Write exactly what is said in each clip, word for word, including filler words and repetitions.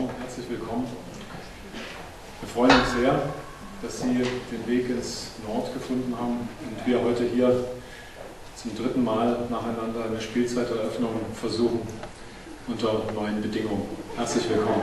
herzlich willkommen. Wir freuen uns sehr, dass Sie den Weg ins Nord gefunden haben und wir heute hier zum dritten Mal nacheinander eine Spielzeiteröffnung versuchen unter neuen Bedingungen. Herzlich willkommen.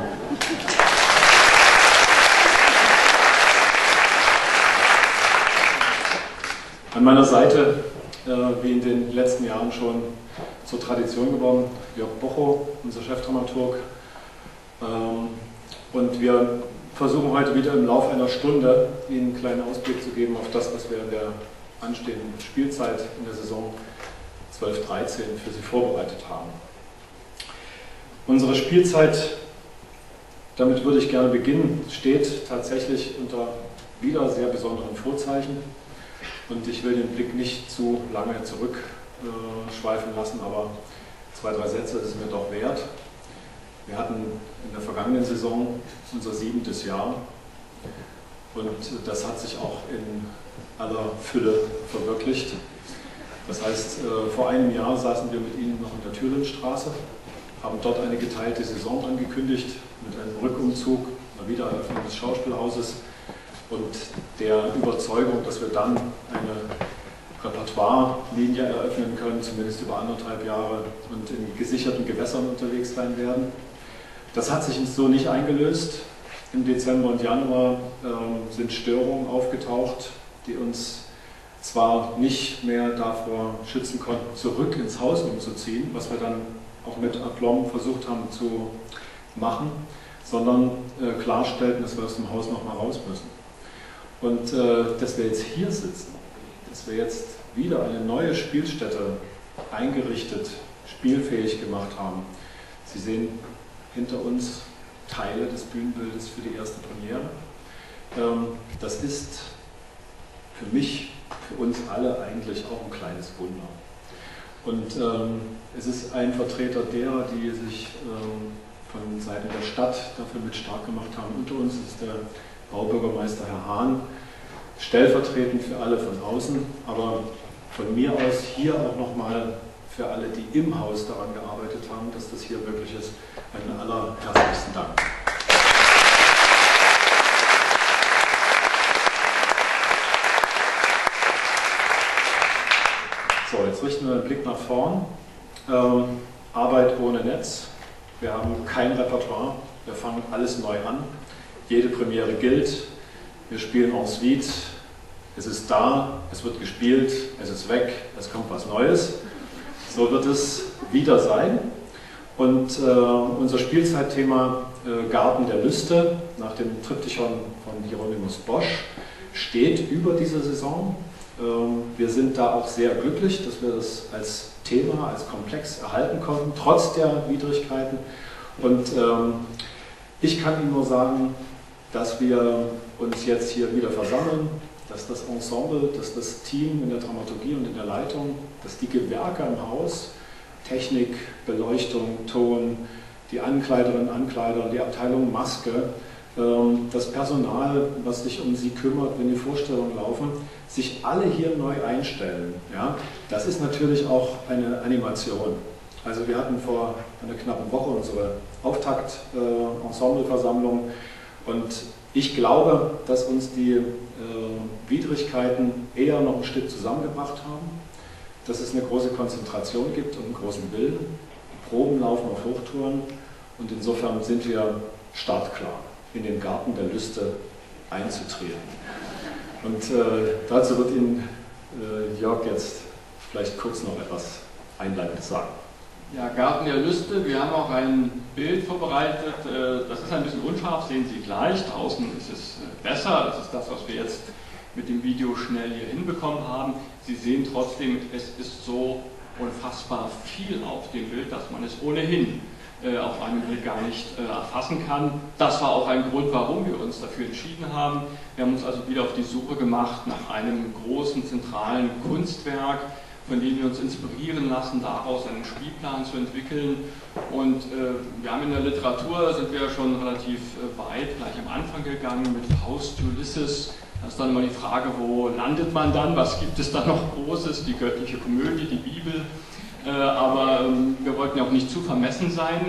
An meiner Seite, äh, wie in den letzten Jahren schon zur Tradition geworden, Jörg Bochow, unser Chefdramaturg. Ähm, und wir versuchen heute wieder im Laufe einer Stunde Ihnen einen kleinen Ausblick zu geben auf das, was wir in der anstehenden Spielzeit in der Saison zwölf dreizehn für Sie vorbereitet haben. Unsere Spielzeit, damit würde ich gerne beginnen, steht tatsächlich unter wieder sehr besonderen Vorzeichen. Und ich will den Blick nicht zu lange zurückschweifen äh, lassen, aber zwei, drei Sätze ist es mir doch wert. Wir hatten in der vergangenen Saison unser siebentes Jahr und das hat sich auch in aller Fülle verwirklicht. Das heißt, äh, vor einem Jahr saßen wir mit Ihnen noch in der Thüringenstraße, haben dort eine geteilte Saison angekündigt mit einem Rückumzug, einer Wiedereröffnung des Schauspielhauses und der Überzeugung, dass wir dann eine Repertoire-Linie eröffnen können, zumindest über anderthalb Jahre und in gesicherten Gewässern unterwegs sein werden. Das hat sich so nicht eingelöst. Im Dezember und Januar ähm, sind Störungen aufgetaucht, die uns zwar nicht mehr davor schützen konnten, zurück ins Haus umzuziehen, was wir dann auch mit Aplomb versucht haben zu machen, sondern äh, klarstellten, dass wir aus dem Haus noch mal raus müssen. Und äh, dass wir jetzt hier sitzen, dass wir jetzt wieder eine neue Spielstätte eingerichtet, spielfähig gemacht haben. Sie sehen hinter uns Teile des Bühnenbildes für die erste Premiere. Ähm, das ist für mich, für uns alle eigentlich auch ein kleines Wunder. Und ähm, es ist ein Vertreter derer, die sich ähm, von Seiten der Stadt dafür mit stark gemacht haben. Unter uns ist der Baubürgermeister Herr Hahn, stellvertretend für alle von außen, aber von mir aus hier auch nochmal für alle, die im Haus daran gearbeitet haben, dass das hier möglich ist, einen allerherzlichsten Dank. So, jetzt richten wir den Blick nach vorn. Ähm, Arbeit ohne Netz. Wir haben kein Repertoire, wir fangen alles neu an. Jede Premiere gilt, wir spielen en suite, es ist da, es wird gespielt, es ist weg, es kommt was Neues. So wird es wieder sein. Und äh, unser Spielzeitthema äh, Garten der Lüste nach dem Triptychon von Hieronymus Bosch steht über dieser Saison. Ähm, wir sind da auch sehr glücklich, dass wir das als Thema, als Komplex erhalten konnten, trotz der Widrigkeiten. Und ähm, ich kann Ihnen nur sagen, dass wir uns jetzt hier wieder versammeln, dass das Ensemble, dass das Team in der Dramaturgie und in der Leitung, dass die Gewerke im Haus, Technik, Beleuchtung, Ton, die Ankleiderinnen, Ankleider, die Abteilung Maske, das Personal, was sich um sie kümmert, wenn die Vorstellungen laufen, sich alle hier neu einstellen. Ja? Das ist natürlich auch eine Animation. Also wir hatten vor einer knappen Woche unsere Auftakt-Ensembleversammlung und ich glaube, dass uns die äh, Widrigkeiten eher noch ein Stück zusammengebracht haben, dass es eine große Konzentration gibt und einen großen Willen. Die Proben laufen auf Hochtouren und insofern sind wir startklar, in den Garten der Lüste einzutreten. Und äh, dazu wird Ihnen äh, Jörg jetzt vielleicht kurz noch etwas Einleitendes sagen. Ja, Garten der Lüste, wir haben auch ein Bild vorbereitet, das ist ein bisschen unscharf, sehen Sie gleich, draußen ist es besser, das ist das, was wir jetzt mit dem Video schnell hier hinbekommen haben. Sie sehen trotzdem, es ist so unfassbar viel auf dem Bild, dass man es ohnehin auf einen Blick gar nicht erfassen kann. Das war auch ein Grund, warum wir uns dafür entschieden haben. Wir haben uns also wieder auf die Suche gemacht nach einem großen, zentralen Kunstwerk, von denen wir uns inspirieren lassen, daraus einen Spielplan zu entwickeln. Und äh, wir haben in der Literatur, sind wir schon relativ äh, weit, gleich am Anfang gegangen mit Faust, Ulysses. Da ist dann immer die Frage, wo landet man dann, was gibt es da noch Großes, die göttliche Komödie, die Bibel. Äh, aber ähm, wir wollten ja auch nicht zu vermessen sein.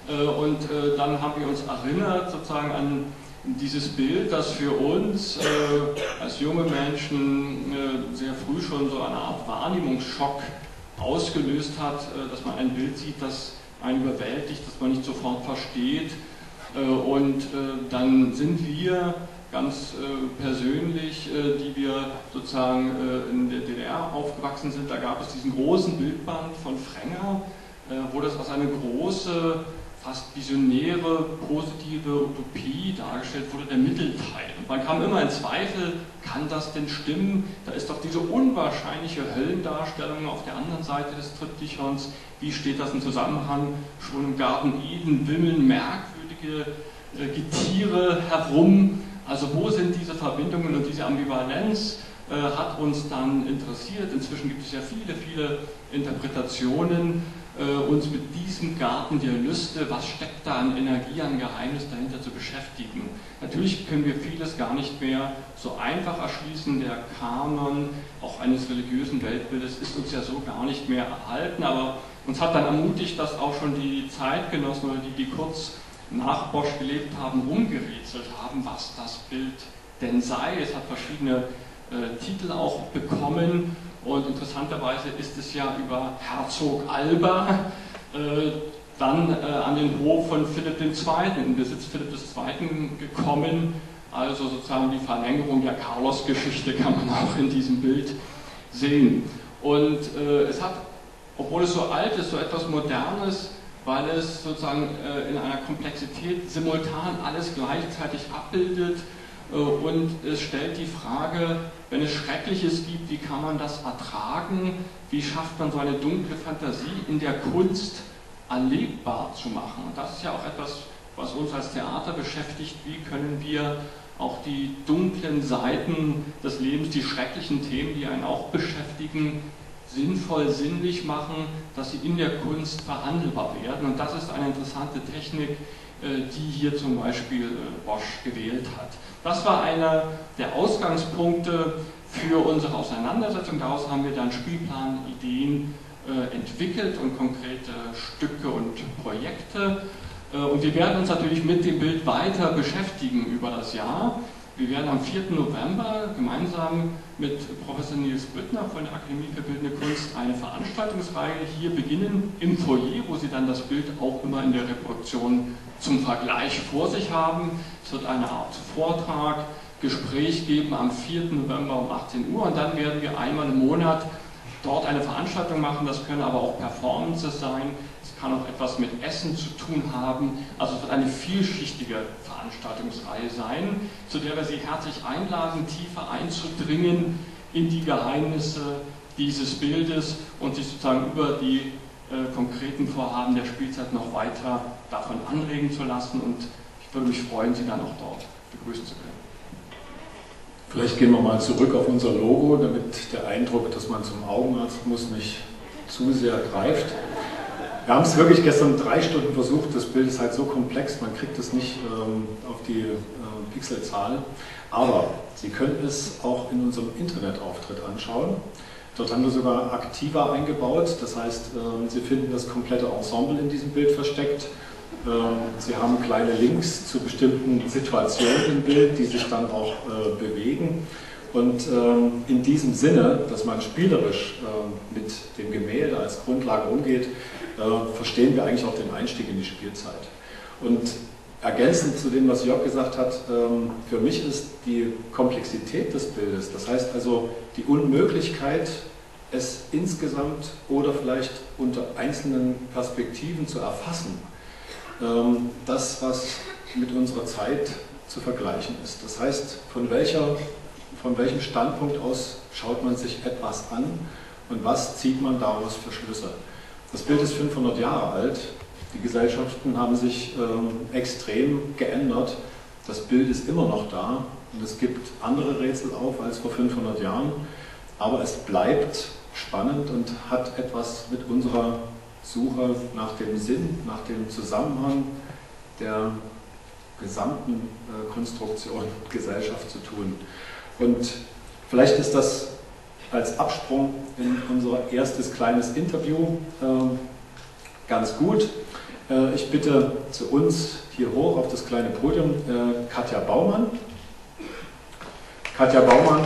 Und dann haben wir uns erinnert sozusagen an dieses Bild, das für uns äh, als junge Menschen äh, sehr früh schon so eine Art Wahrnehmungsschock ausgelöst hat, äh, dass man ein Bild sieht, das einen überwältigt, das man nicht sofort versteht. Äh, und äh, dann sind wir ganz äh, persönlich, äh, die wir sozusagen äh, in der D D R aufgewachsen sind, da gab es diesen großen Bildband von Frenger, äh, wo das als eine große, fast visionäre, positive Utopie dargestellt wurde, der Mittelteil. Und man kam immer in Zweifel, kann das denn stimmen? Da ist doch diese unwahrscheinliche Höllendarstellung auf der anderen Seite des Triptychons. Wie steht das im Zusammenhang? Schon im Garten Eden wimmeln merkwürdige äh, Getiere herum. Also wo sind diese Verbindungen, und diese Ambivalenz äh, hat uns dann interessiert. Inzwischen gibt es ja viele, viele Interpretationen, uns mit diesem Garten der Lüste, was steckt da an Energie, an Geheimnis dahinter zu beschäftigen. Natürlich können wir vieles gar nicht mehr so einfach erschließen. Der Kanon auch eines religiösen Weltbildes ist uns ja so gar nicht mehr erhalten, aber uns hat dann ermutigt, dass auch schon die Zeitgenossen oder die, die kurz nach Bosch gelebt haben, rumgerätselt haben, was das Bild denn sei. Es hat verschiedene äh, Titel auch bekommen. Und interessanterweise ist es ja über Herzog Alba äh, dann äh, an den Hof von Philipp der Zweite., in Besitz Philipp des Zweiten gekommen. Also sozusagen die Verlängerung der Carlos-Geschichte kann man auch in diesem Bild sehen. Und äh, es hat, obwohl es so alt ist, so etwas Modernes, weil es sozusagen äh, in einer Komplexität simultan alles gleichzeitig abbildet. Und es stellt die Frage, wenn es Schreckliches gibt, wie kann man das ertragen? Wie schafft man so eine dunkle Fantasie in der Kunst erlebbar zu machen? Und das ist ja auch etwas, was uns als Theater beschäftigt. Wie können wir auch die dunklen Seiten des Lebens, die schrecklichen Themen, die einen auch beschäftigen, sinnvoll, sinnlich machen, dass sie in der Kunst verhandelbar werden? Und das ist eine interessante Technik, die hier zum Beispiel Bosch gewählt hat. Das war einer der Ausgangspunkte für unsere Auseinandersetzung. Daraus haben wir dann Spielplanideen äh, entwickelt und konkrete Stücke und Projekte. Äh, und wir werden uns natürlich mit dem Bild weiter beschäftigen über das Jahr. Wir werden am vierten November gemeinsam mit Professor Nils Büttner von der Akademie für Bildende Kunst eine Veranstaltungsreihe hier beginnen im Foyer, wo Sie dann das Bild auch immer in der Reproduktion zum Vergleich vor sich haben. Es wird eine Art Vortrag, Gespräch geben am vierten November um achtzehn Uhr, und dann werden wir einmal im Monat dort eine Veranstaltung machen. Das können aber auch Performances sein, es kann auch etwas mit Essen zu tun haben. Also es wird eine vielschichtige Veranstaltungsreihe sein, zu der wir Sie herzlich einladen, tiefer einzudringen in die Geheimnisse dieses Bildes und sich sozusagen über die äh, konkreten Vorhaben der Spielzeit noch weiter davon anregen zu lassen. Und ich würde mich freuen, Sie dann auch dort begrüßen zu können. Vielleicht gehen wir mal zurück auf unser Logo, damit der Eindruck, dass man zum Augenarzt muss, nicht zu sehr greift. Wir haben es wirklich gestern drei Stunden versucht. Das Bild ist halt so komplex, man kriegt es nicht ähm, auf die äh, Pixelzahl. Aber Sie können es auch in unserem Internetauftritt anschauen. Dort haben wir sogar Aktiva eingebaut. Das heißt, äh, Sie finden das komplette Ensemble in diesem Bild versteckt. Äh, Sie haben kleine Links zu bestimmten Situationen im Bild, die sich dann auch äh, bewegen. Und ähm, in diesem Sinne, dass man spielerisch äh, mit dem Gemälde als Grundlage umgeht, äh, verstehen wir eigentlich auch den Einstieg in die Spielzeit. Und ergänzend zu dem, was Jörg gesagt hat, ähm, für mich ist die Komplexität des Bildes, das heißt also die Unmöglichkeit, es insgesamt oder vielleicht unter einzelnen Perspektiven zu erfassen, ähm, das, was mit unserer Zeit zu vergleichen ist. Das heißt, von welcher Von welchem Standpunkt aus schaut man sich etwas an und was zieht man daraus für Schlüsse? Das Bild ist fünfhundert Jahre alt, die Gesellschaften haben sich ähm, extrem geändert, das Bild ist immer noch da und es gibt andere Rätsel auf als vor fünfhundert Jahren, aber es bleibt spannend und hat etwas mit unserer Suche nach dem Sinn, nach dem Zusammenhang der gesamten äh, Konstruktion Gesellschaft zu tun. Und vielleicht ist das als Absprung in unser erstes kleines Interview äh, ganz gut. Äh, ich bitte zu uns hier hoch auf das kleine Podium äh, Katja Baumann. Katja Baumann.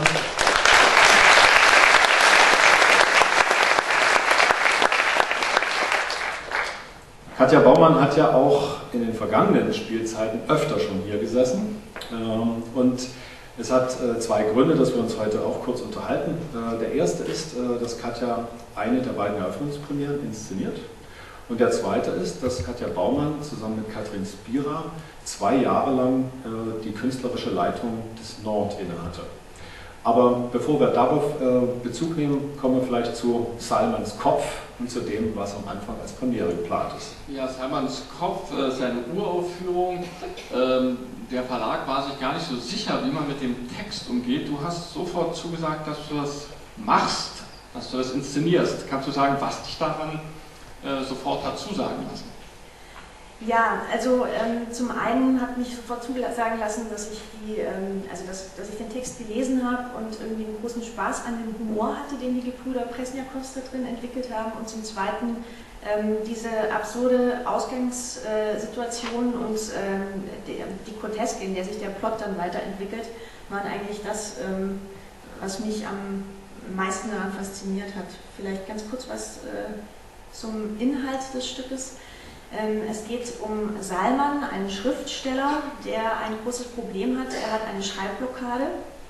Katja Baumann hat ja auch in den vergangenen Spielzeiten öfter schon hier gesessen. Ähm, und es hat äh, zwei Gründe, dass wir uns heute auch kurz unterhalten. Äh, der erste ist, äh, dass Katja eine der beiden Eröffnungspremieren inszeniert. Und der zweite ist, dass Katja Baumann zusammen mit Katrin Spira zwei Jahre lang äh, die künstlerische Leitung des Nord innehatte. Aber bevor wir darauf äh, Bezug nehmen, kommen wir vielleicht zu Salmans Kopf und zu dem, was am Anfang als Premiere geplant ist. Ja, Salmans Kopf äh, ist eine Uraufführung. Ähm, der Verlag war sich gar nicht so sicher, wie man mit dem Text umgeht. Du hast sofort zugesagt, dass du das machst, dass du das inszenierst. Kannst du sagen, was dich daran äh, sofort hat zusagen lassen? Ja, also ähm, zum einen hat mich sofort zusagen lassen, dass ich, die, ähm, also dass, dass ich den Text gelesen habe und irgendwie einen großen Spaß an dem Humor hatte, den die Gebrüder Presniakows da drin entwickelt haben, und zum zweiten ähm, diese absurde Ausgangssituation und ähm, die, die Groteske, in der sich der Plot dann weiterentwickelt, waren eigentlich das, ähm, was mich am meisten daran fasziniert hat. Vielleicht ganz kurz was äh, zum Inhalt des Stückes. Es geht um Salman, einen Schriftsteller, der ein großes Problem hat. Er hat eine Schreibblockade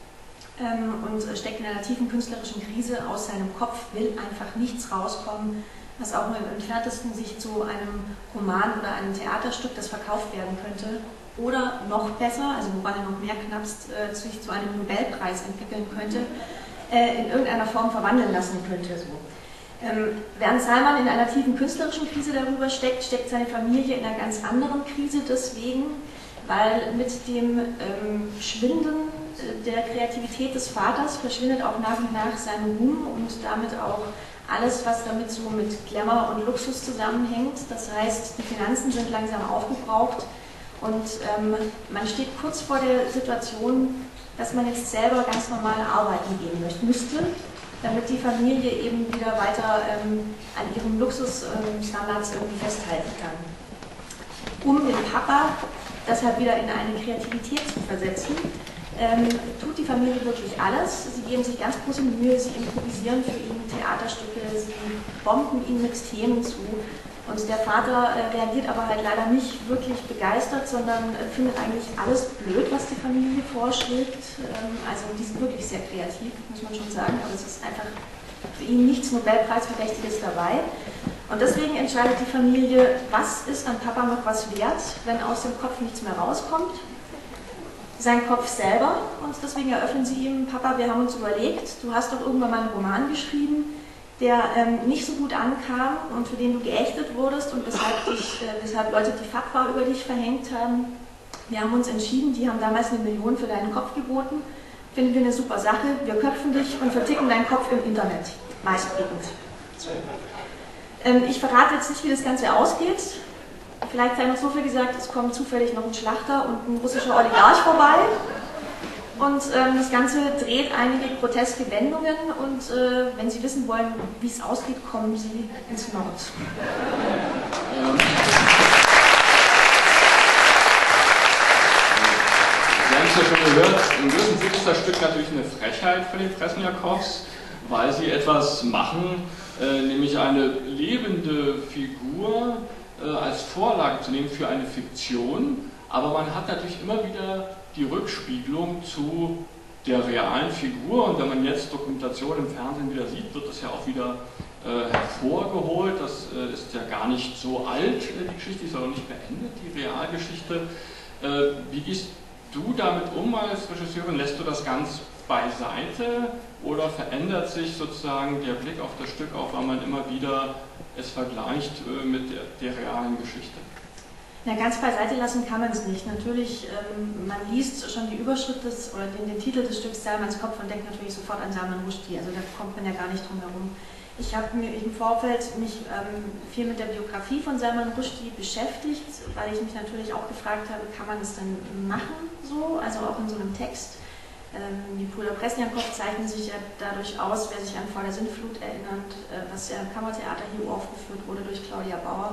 und steckt in einer tiefen künstlerischen Krise. Aus seinem Kopf will einfach nichts rauskommen, was auch nur im Entferntesten sich zu einem Roman oder einem Theaterstück, das verkauft werden könnte, oder noch besser, also woran er noch mehr knappst, sich zu einem Nobelpreis entwickeln könnte, in irgendeiner Form verwandeln lassen könnte. So. Ähm, während Salman in einer tiefen künstlerischen Krise darüber steckt, steckt seine Familie in einer ganz anderen Krise deswegen, weil mit dem ähm, Schwinden äh, der Kreativität des Vaters verschwindet auch nach und nach sein Ruhm und damit auch alles, was damit so mit Glamour und Luxus zusammenhängt. Das heißt, die Finanzen sind langsam aufgebraucht und ähm, man steht kurz vor der Situation, dass man jetzt selber ganz normal arbeiten gehen möchte, müsste, damit die Familie eben wieder weiter ähm, an ihrem Luxusstandards ähm, irgendwie festhalten kann. Um den Papa deshalb wieder in eine Kreativität zu versetzen, ähm, tut die Familie wirklich alles. Sie geben sich ganz große Mühe, sie improvisieren für ihn Theaterstücke, sie bomben ihn mit Themen zu. Und der Vater äh, reagiert aber halt leider nicht wirklich begeistert, sondern äh, findet eigentlich alles blöd, was die Familie vorschlägt. Ähm, also die sind wirklich sehr kreativ, muss man schon sagen, aber es ist einfach für ihn nichts Nobelpreisverdächtiges dabei. Und deswegen entscheidet die Familie, was ist an Papa noch was wert, wenn aus dem Kopf nichts mehr rauskommt. Sein Kopf selber, und deswegen eröffnen sie ihm: Papa, wir haben uns überlegt, du hast doch irgendwann mal einen Roman geschrieben, der ähm, nicht so gut ankam und für den du geächtet wurdest und weshalb, dich, äh, weshalb Leute die Fatwa über dich verhängt haben. Wir haben uns entschieden, die haben damals eine Million für deinen Kopf geboten. Finden wir eine super Sache, wir köpfen dich und verticken deinen Kopf im Internet. Meistbietend. Ähm, ich verrate jetzt nicht, wie das Ganze ausgeht. Vielleicht sei noch so viel gesagt, es kommt zufällig noch ein Schlachter und ein russischer Oligarch vorbei. Und ähm, das Ganze dreht einige groteske Wendungen und äh, wenn Sie wissen wollen, wie es ausgeht, kommen Sie ins Nord. Ähm, Sie haben es ja schon gehört, im Wesentlichen ist das Stück natürlich eine Frechheit für die Presniakows, weil sie etwas machen, äh, nämlich eine lebende Figur äh, als Vorlage zu nehmen für eine Fiktion, aber man hat natürlich immer wieder die Rückspiegelung zu der realen Figur, und wenn man jetzt Dokumentation im Fernsehen wieder sieht, wird das ja auch wieder äh, hervorgeholt. Das äh, ist ja gar nicht so alt, äh, die Geschichte ist aber nicht beendet, die Realgeschichte. Äh, wie gehst du damit um als Regisseurin? Lässt du das ganz beiseite oder verändert sich sozusagen der Blick auf das Stück, auch weil man immer wieder es vergleicht äh, mit der, der realen Geschichte? Na, ganz beiseite lassen kann man es nicht. Natürlich, ähm, man liest schon die Überschrift des, oder den, den Titel des Stücks Salmans Kopf und denkt natürlich sofort an Salman Rushdie, also da kommt man ja gar nicht drum herum. Ich habe mir im Vorfeld mich ähm, viel mit der Biografie von Salman Rushdie beschäftigt, weil ich mich natürlich auch gefragt habe, kann man es denn machen so, also auch in so einem Text. Ähm, die Brüder Presniakow zeichnen sich ja dadurch aus, wer sich an Vor der Sintflut erinnert, äh, was ja im Kammertheater hier aufgeführt wurde durch Claudia Bauer,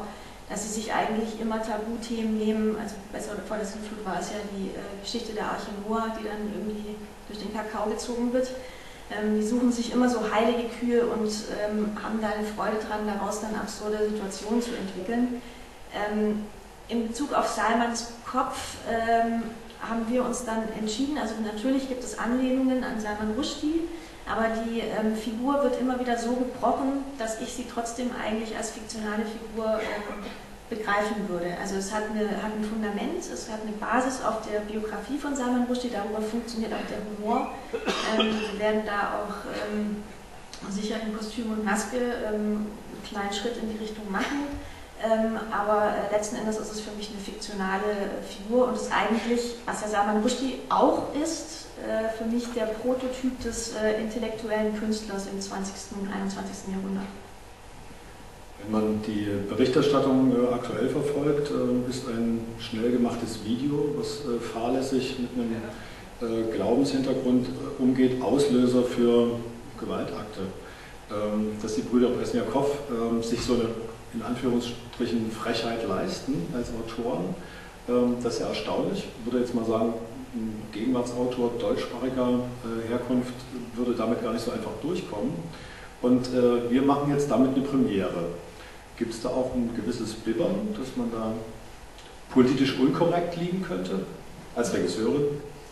dass sie sich eigentlich immer Tabuthemen nehmen. Also bei vor der Sintflut war es ja die äh, Geschichte der Arche Noah, die dann irgendwie durch den Kakao gezogen wird. Ähm, die suchen sich immer so heilige Kühe und ähm, haben da eine Freude dran, daraus dann absurde Situationen zu entwickeln. Ähm, in Bezug auf Salmans Kopf ähm, haben wir uns dann entschieden, also natürlich gibt es Anlehnungen an Salman Rushdie, aber die ähm, Figur wird immer wieder so gebrochen, dass ich sie trotzdem eigentlich als fiktionale Figur ähm, begreifen würde. Also es hat, eine, hat ein Fundament, es hat eine Basis auf der Biografie von Salman Rushdie, darüber funktioniert auch der Humor. Ähm, wir werden da auch ähm, sicher in Kostüm und Maske ähm, einen kleinen Schritt in die Richtung machen. Ähm, aber äh, letzten Endes ist es für mich eine fiktionale Figur und ist eigentlich, was ja Salman Rushdie auch ist, äh, für mich der Prototyp des äh, intellektuellen Künstlers im zwanzigsten und einundzwanzigsten Jahrhundert. Wenn man die Berichterstattung äh, aktuell verfolgt, äh, ist ein schnell gemachtes Video, was äh, fahrlässig mit einem äh, Glaubenshintergrund äh, umgeht, Auslöser für Gewaltakte. Ähm, dass die Brüder Presniakow äh, sich so eine in Anführungsstrichen Frechheit leisten als Autoren, ähm, das ist ja erstaunlich. Ich würde jetzt mal sagen, ein Gegenwartsautor deutschsprachiger äh, Herkunft würde damit gar nicht so einfach durchkommen. Und äh, wir machen jetzt damit eine Premiere. Gibt es da auch ein gewisses Bibbern, dass man da politisch unkorrekt liegen könnte, als Regisseurin?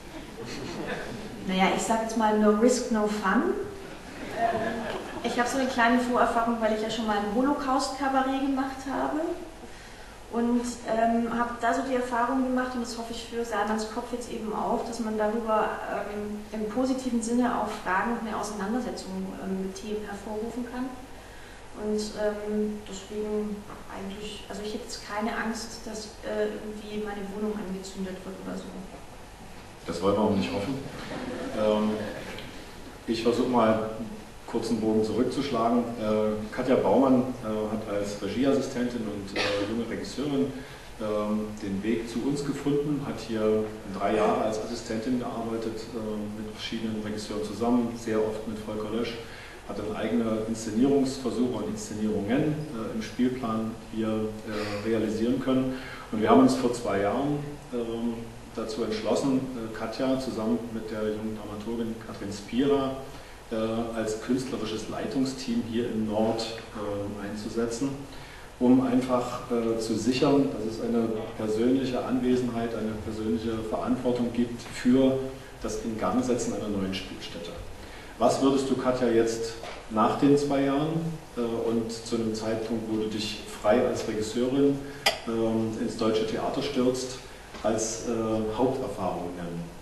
Naja, ich sage jetzt mal no risk, no fun. Ich habe so eine kleine Vorerfahrung, weil ich ja schon mal ein Holocaust-Kabarett gemacht habe und ähm, habe da so die Erfahrung gemacht, und das hoffe ich für Salmans Kopf jetzt eben auch, dass man darüber ähm, im positiven Sinne auch Fragen und eine Auseinandersetzung ähm, mit Themen hervorrufen kann. Und ähm, deswegen eigentlich, also ich hätte jetzt keine Angst, dass äh, irgendwie meine Wohnung angezündet wird oder so. Das wollen wir auch nicht hoffen. Ähm, ich versuche mal kurzen Bogen zurückzuschlagen. Äh, Katja Baumann äh, hat als Regieassistentin und äh, junge Regisseurin äh, den Weg zu uns gefunden, hat hier drei Jahre als Assistentin gearbeitet, äh, mit verschiedenen Regisseuren zusammen, sehr oft mit Volker Lösch, hat dann eigene Inszenierungsversuche und Inszenierungen äh, im Spielplan hier äh, realisieren können. Und wir haben uns vor zwei Jahren äh, dazu entschlossen, äh, Katja zusammen mit der jungen Dramaturgin Katrin Spira als künstlerisches Leitungsteam hier im Nord äh, einzusetzen, um einfach äh, zu sichern, dass es eine persönliche Anwesenheit, eine persönliche Verantwortung gibt für das Ingangsetzen einer neuen Spielstätte. Was würdest du, Katja, jetzt nach den zwei Jahren äh, und zu einem Zeitpunkt, wo du dich frei als Regisseurin äh, ins deutsche Theater stürzt, als äh, Haupterfahrung nennen?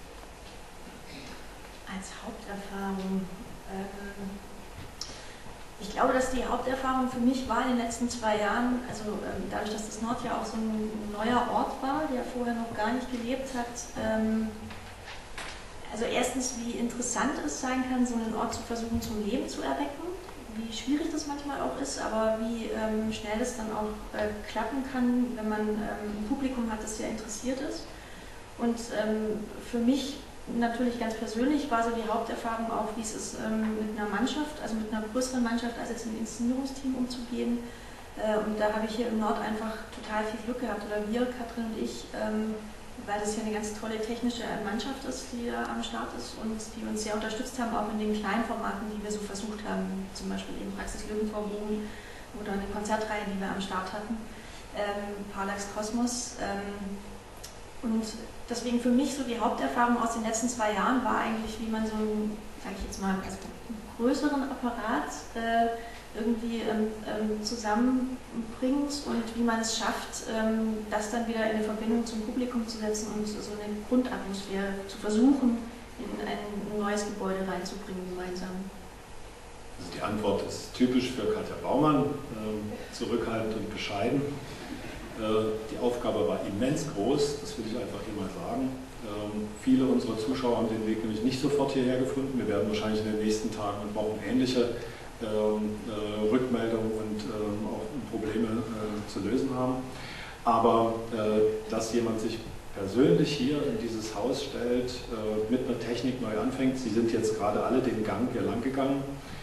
Als Haupterfahrung. Ähm, ich glaube, dass die Haupterfahrung für mich war in den letzten zwei Jahren, also ähm, dadurch, dass das Nord ja auch so ein neuer Ort war, der vorher noch gar nicht gelebt hat. Ähm, also erstens, wie interessant es sein kann, so einen Ort zu versuchen zum Leben zu erwecken, wie schwierig das manchmal auch ist, aber wie ähm, schnell es dann auch äh, klappen kann, wenn man ähm, ein Publikum hat, das sehr interessiert ist. Und ähm, für mich natürlich ganz persönlich war so die Haupterfahrung auch, wie es ist, ähm, mit einer Mannschaft, also mit einer größeren Mannschaft als jetzt ein Inszenierungsteam umzugehen. Äh, und da habe ich hier im Nord einfach total viel Glück gehabt, oder wir, Katrin und ich, ähm, weil das hier eine ganz tolle technische Mannschaft ist, die da am Start ist und die uns sehr unterstützt haben, auch in den kleinen Formaten, die wir so versucht haben, zum Beispiel eben Praxis Löwenvorbogen oder eine Konzertreihe, die wir am Start hatten, ähm, Parallax Kosmos. Ähm, und deswegen für mich so die Haupterfahrung aus den letzten zwei Jahren war eigentlich, wie man so einen, sage ich jetzt mal, also einen größeren Apparat äh, irgendwie ähm, ähm, zusammenbringt und wie man es schafft, ähm, das dann wieder in eine Verbindung zum Publikum zu setzen und so eine Grundatmosphäre zu versuchen, in ein neues Gebäude reinzubringen gemeinsam. Also die Antwort ist typisch für Katja Baumann, äh, zurückhaltend und bescheiden. Die Aufgabe war immens groß, das will ich einfach hier mal sagen. Ähm, viele unserer Zuschauer haben den Weg nämlich nicht sofort hierher gefunden. Wir werden wahrscheinlich in den nächsten Tagen und Wochen ähnliche ähm, äh, Rückmeldungen und ähm, auch Probleme äh, zu lösen haben. Aber äh, dass jemand sich persönlich hier in dieses Haus stellt, äh, mit einer Technik neu anfängt, Sie sind jetzt gerade alle den Gang hier lang gegangen,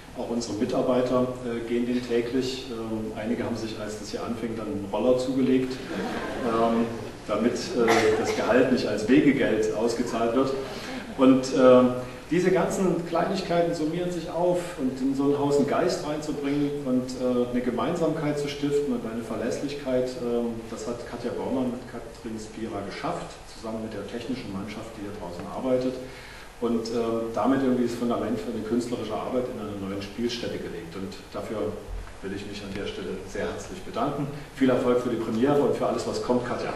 Auch unsere Mitarbeiter äh, gehen den täglich. Ähm, einige haben sich, als das hier anfing, dann einen Roller zugelegt, ähm, damit äh, das Gehalt nicht als Wegegeld ausgezahlt wird. Und äh, diese ganzen Kleinigkeiten summieren sich auf, und in so ein Haus einen Geist reinzubringen und äh, eine Gemeinsamkeit zu stiften und eine Verlässlichkeit, äh, das hat Katja Baumann mit Katrin Spira geschafft, zusammen mit der technischen Mannschaft, die hier draußen arbeitet. Und äh, damit irgendwie das Fundament für eine künstlerische Arbeit in einer neuen Spielstätte gelegt. Und dafür will ich mich an der Stelle sehr herzlich bedanken. Viel Erfolg für die Premiere und für alles, was kommt, Katja.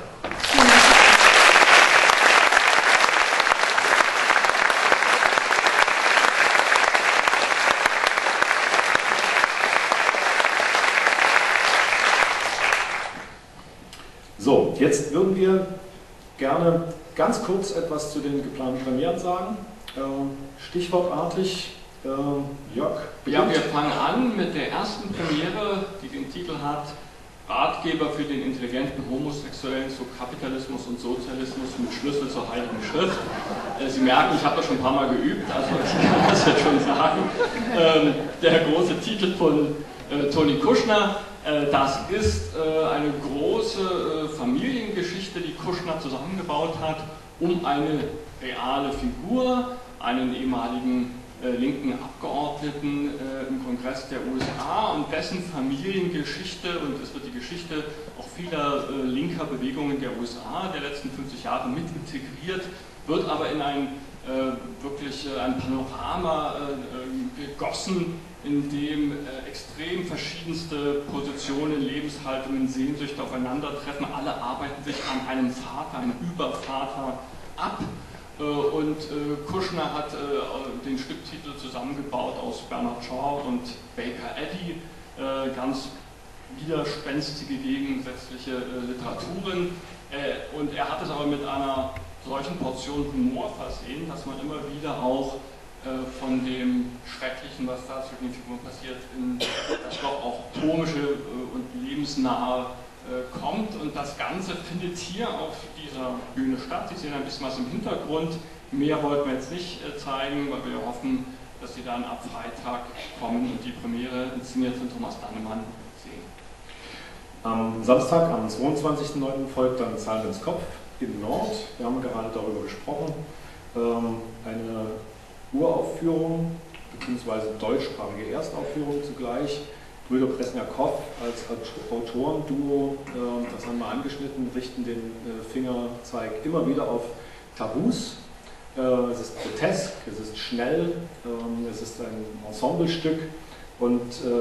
So, jetzt würden wir gerne ganz kurz etwas zu den geplanten Premieren sagen. Stichwortartig, Jörg. Ja, wir fangen an mit der ersten Premiere, die den Titel hat Ratgeber für den intelligenten Homosexuellen zu Kapitalismus und Sozialismus mit Schlüssel zur Heiligen Schrift. Sie merken, ich habe das schon ein paar Mal geübt, also ich kann das jetzt schon sagen. Der große Titel von Toni Kushner. Das ist eine große Familiengeschichte, die Kushner zusammengebaut hat, um eine reale Figur, einen ehemaligen linken Abgeordneten im Kongress der U S A und dessen Familiengeschichte, und es wird die Geschichte auch vieler linker Bewegungen der U S A der letzten fünfzig Jahre mit integriert, wird aber in ein wirklich ein Panorama gegossen, in dem äh, extrem verschiedenste Positionen, Lebenshaltungen, Sehnsüchte aufeinandertreffen. Alle arbeiten sich an einem Vater, einem Übervater ab. Äh, und äh, Kushner hat äh, den Stücktitel zusammengebaut aus Bernard Shaw und Baker Eddy, äh, ganz widerspenstige, gegensätzliche äh, Literaturen. Äh, und er hat es aber mit einer solchen Portion Humor versehen, dass man immer wieder auch von dem Schrecklichen, was da zwischen den Figuren passiert, in das doch auch komische und lebensnahe kommt. Und das Ganze findet hier auf dieser Bühne statt. Sie sehen ein bisschen was im Hintergrund. Mehr wollten wir jetzt nicht zeigen, weil wir hoffen, dass Sie dann ab Freitag kommen und die Premiere inszeniert von Thomas Dannemann sehen. Am Samstag, am zweiundzwanzigsten neunten folgt dann Zahlen ins Kopf im Nord. Wir haben gerade darüber gesprochen. Eine Uraufführung bzw. deutschsprachige Erstaufführung zugleich. Brüder Presniakow als Autorenduo, das haben wir angeschnitten, richten den Fingerzeig immer wieder auf Tabus. Es ist grotesk, es ist schnell, es ist ein Ensemblestück, und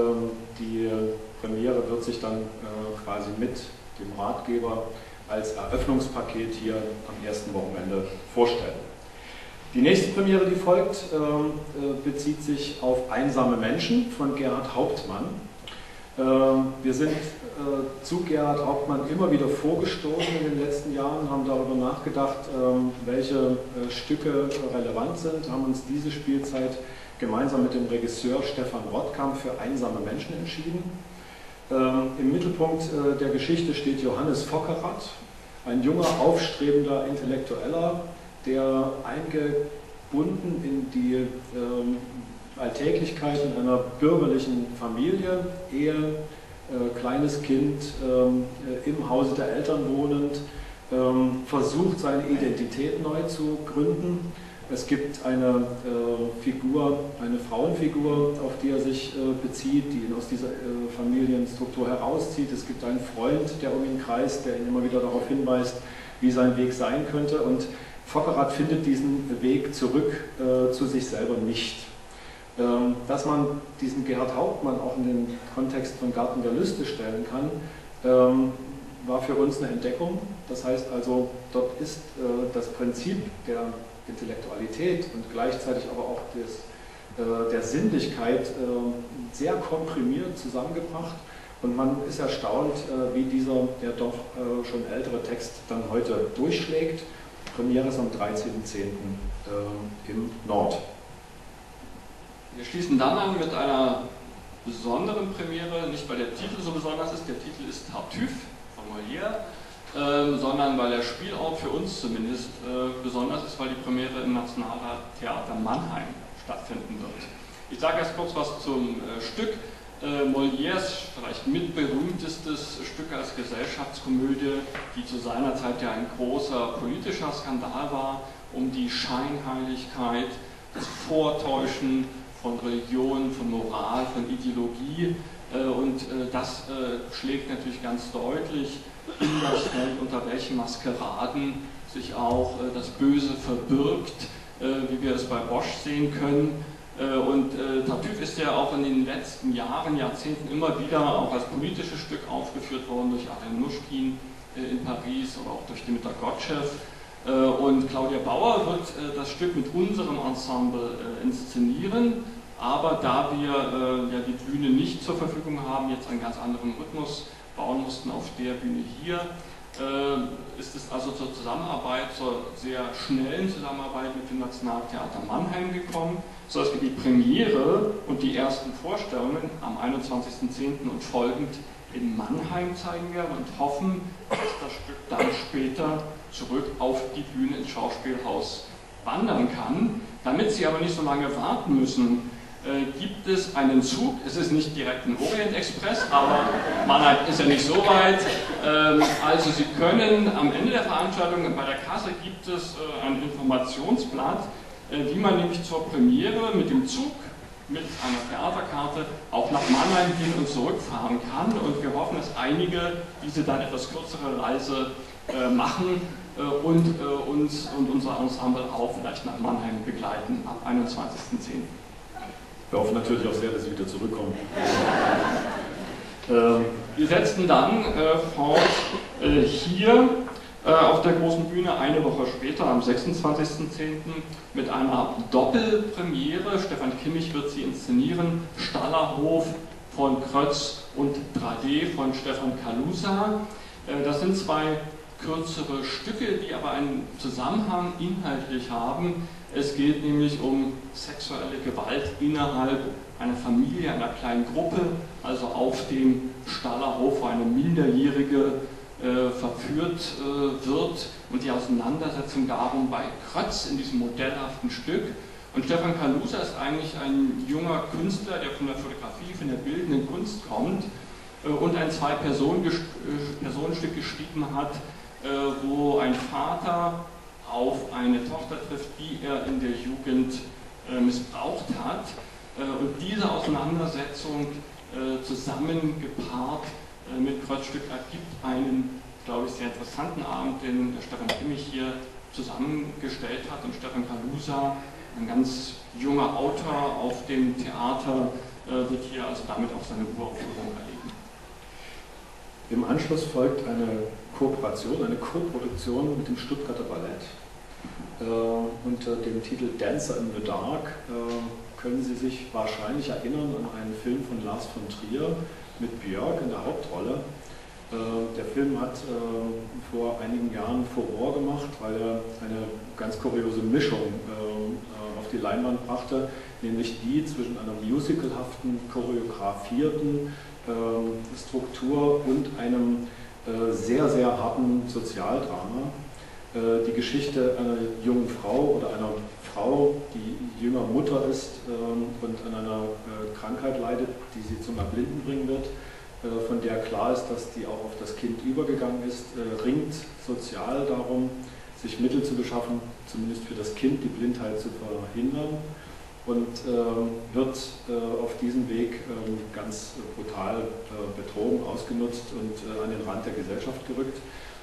die Premiere wird sich dann quasi mit dem Ratgeber als Eröffnungspaket hier am ersten Wochenende vorstellen. Die nächste Premiere, die folgt, äh, bezieht sich auf Einsame Menschen von Gerhard Hauptmann. Äh, wir sind äh, zu Gerhard Hauptmann immer wieder vorgestoßen in den letzten Jahren, haben darüber nachgedacht, äh, welche äh, Stücke relevant sind, haben uns diese Spielzeit gemeinsam mit dem Regisseur Stefan Rottkamp für Einsame Menschen entschieden. Äh, Im Mittelpunkt äh, der Geschichte steht Johannes Vockerath, ein junger, aufstrebender Intellektueller, der eingebunden in die ähm, Alltäglichkeiten einer bürgerlichen Familie, Ehe, äh, kleines Kind, ähm, im Hause der Eltern wohnend, ähm, versucht, seine Identität neu zu gründen. Es gibt eine äh, Figur, eine Frauenfigur, auf die er sich äh, bezieht, die ihn aus dieser äh, Familienstruktur herauszieht. Es gibt einen Freund, der um ihn kreist, der ihn immer wieder darauf hinweist, wie sein Weg sein könnte. Und Vockerath findet diesen Weg zurück äh, zu sich selber nicht. Ähm, dass man diesen Gerhard Hauptmann auch in den Kontext von Garten der Lüste stellen kann, ähm, war für uns eine Entdeckung. Das heißt also, dort ist äh, das Prinzip der Intellektualität und gleichzeitig aber auch des, äh, der Sinnlichkeit äh, sehr komprimiert zusammengebracht. Und man ist erstaunt, äh, wie dieser ja doch äh, schon ältere Text dann heute durchschlägt. Premiere ist am dreizehnten zehnten äh, im Nord. Wir schließen dann an mit einer besonderen Premiere, nicht weil der Titel so besonders ist, der Titel ist Tartuffe von Molière, ähm, sondern weil der Spielort für uns zumindest äh, besonders ist, weil die Premiere im Nationaltheater Mannheim stattfinden wird. Ich sage erst kurz was zum äh, Stück. Äh, Molières vielleicht mitberühmtestes Stück als Gesellschaftskomödie, die zu seiner Zeit ja ein großer politischer Skandal war, um die Scheinheiligkeit, das Vortäuschen von Religion, von Moral, von Ideologie. Äh, und äh, das äh, schlägt natürlich ganz deutlich in das Feld, unter welchen Maskeraden sich auch äh, das Böse verbirgt, äh, wie wir es bei Bosch sehen können. Äh, und äh, Tartuffe ist ja auch in den letzten Jahren, Jahrzehnten immer wieder auch als politisches Stück aufgeführt worden durch Arenuschkin äh, in Paris oder auch durch Dimitar Gottschew. Äh, und Claudia Bauer wird äh, das Stück mit unserem Ensemble äh, inszenieren. Aber da wir äh, ja die Bühne nicht zur Verfügung haben, jetzt einen ganz anderen Rhythmus bauen mussten auf der Bühne hier, äh, ist es also zur Zusammenarbeit, zur sehr schnellen Zusammenarbeit mit dem Nationaltheater Mannheim gekommen, sodass wir die Premiere und die ersten Vorstellungen am einundzwanzigsten zehnten und folgend in Mannheim zeigen werden und hoffen, dass das Stück dann später zurück auf die Bühne ins Schauspielhaus wandern kann. Damit Sie aber nicht so lange warten müssen, Äh, gibt es einen Zug, es ist nicht direkt ein Orient Express, aber Mannheim ist ja nicht so weit, ähm, also Sie können am Ende der Veranstaltung, bei der Kasse gibt es äh, ein Informationsblatt, äh, wie man nämlich zur Premiere mit dem Zug, mit einer Theaterkarte auch nach Mannheim hin und zurückfahren kann, und wir hoffen, dass einige diese dann etwas kürzere Reise äh, machen äh, und äh, uns und unser Ensemble auch vielleicht nach Mannheim begleiten ab einundzwanzigsten zehnten Wir hoffen natürlich auch sehr, dass Sie wieder zurückkommen. ähm. Wir setzen dann äh, fort äh, hier äh, auf der großen Bühne eine Woche später, am sechsundzwanzigsten zehnten mit einer Doppelpremiere. Stefan Kimmich wird sie inszenieren. Stallerhof von Krötz und drei D von Stefan Kaluza. Äh, das sind zwei kürzere Stücke, die aber einen Zusammenhang inhaltlich haben. Es geht nämlich um sexuelle Gewalt innerhalb einer Familie, einer kleinen Gruppe, also auf dem Stallerhof, wo eine Minderjährige äh, verführt äh, wird, und die Auseinandersetzung darum bei Krötz in diesem modellhaften Stück. Und Stefan Kaluza ist eigentlich ein junger Künstler, der von der Fotografie, von der bildenden Kunst kommt äh, und ein Zwei-Personen-Stück geschrieben hat, äh, wo ein Vater auf eine Tochter trifft, die er in der Jugend äh, missbraucht hat. Äh, und diese Auseinandersetzung äh, zusammengepaart äh, mit Kreuzstück ergibt einen, glaube ich, sehr interessanten Abend, den Stefan Kimmich hier zusammengestellt hat. Und Stefan Kaluza, ein ganz junger Autor auf dem Theater, äh, wird hier also damit auch seine Uraufführung erleben. Im Anschluss folgt eine Kooperation, eine Koproduktion mit dem Stuttgarter Ballett. Äh, unter dem Titel Dancer in the Dark äh, können Sie sich wahrscheinlich erinnern an einen Film von Lars von Trier mit Björk in der Hauptrolle. Äh, der Film hat äh, vor einigen Jahren Furore gemacht, weil er eine ganz kuriose Mischung äh, auf die Leinwand brachte, nämlich die zwischen einer musicalhaften, choreografierten äh, Struktur und einem äh, sehr, sehr harten Sozialdrama. Die Geschichte einer jungen Frau oder einer Frau, die jünger Mutter ist äh, und an einer äh, Krankheit leidet, die sie zum Erblinden bringen wird, äh, von der klar ist, dass die auch auf das Kind übergegangen ist, äh, ringt sozial darum, sich Mittel zu beschaffen, zumindest für das Kind die Blindheit zu verhindern, und äh, wird äh, auf diesem Weg äh, ganz brutal äh, betrogen, ausgenutzt und äh, an den Rand der Gesellschaft gerückt.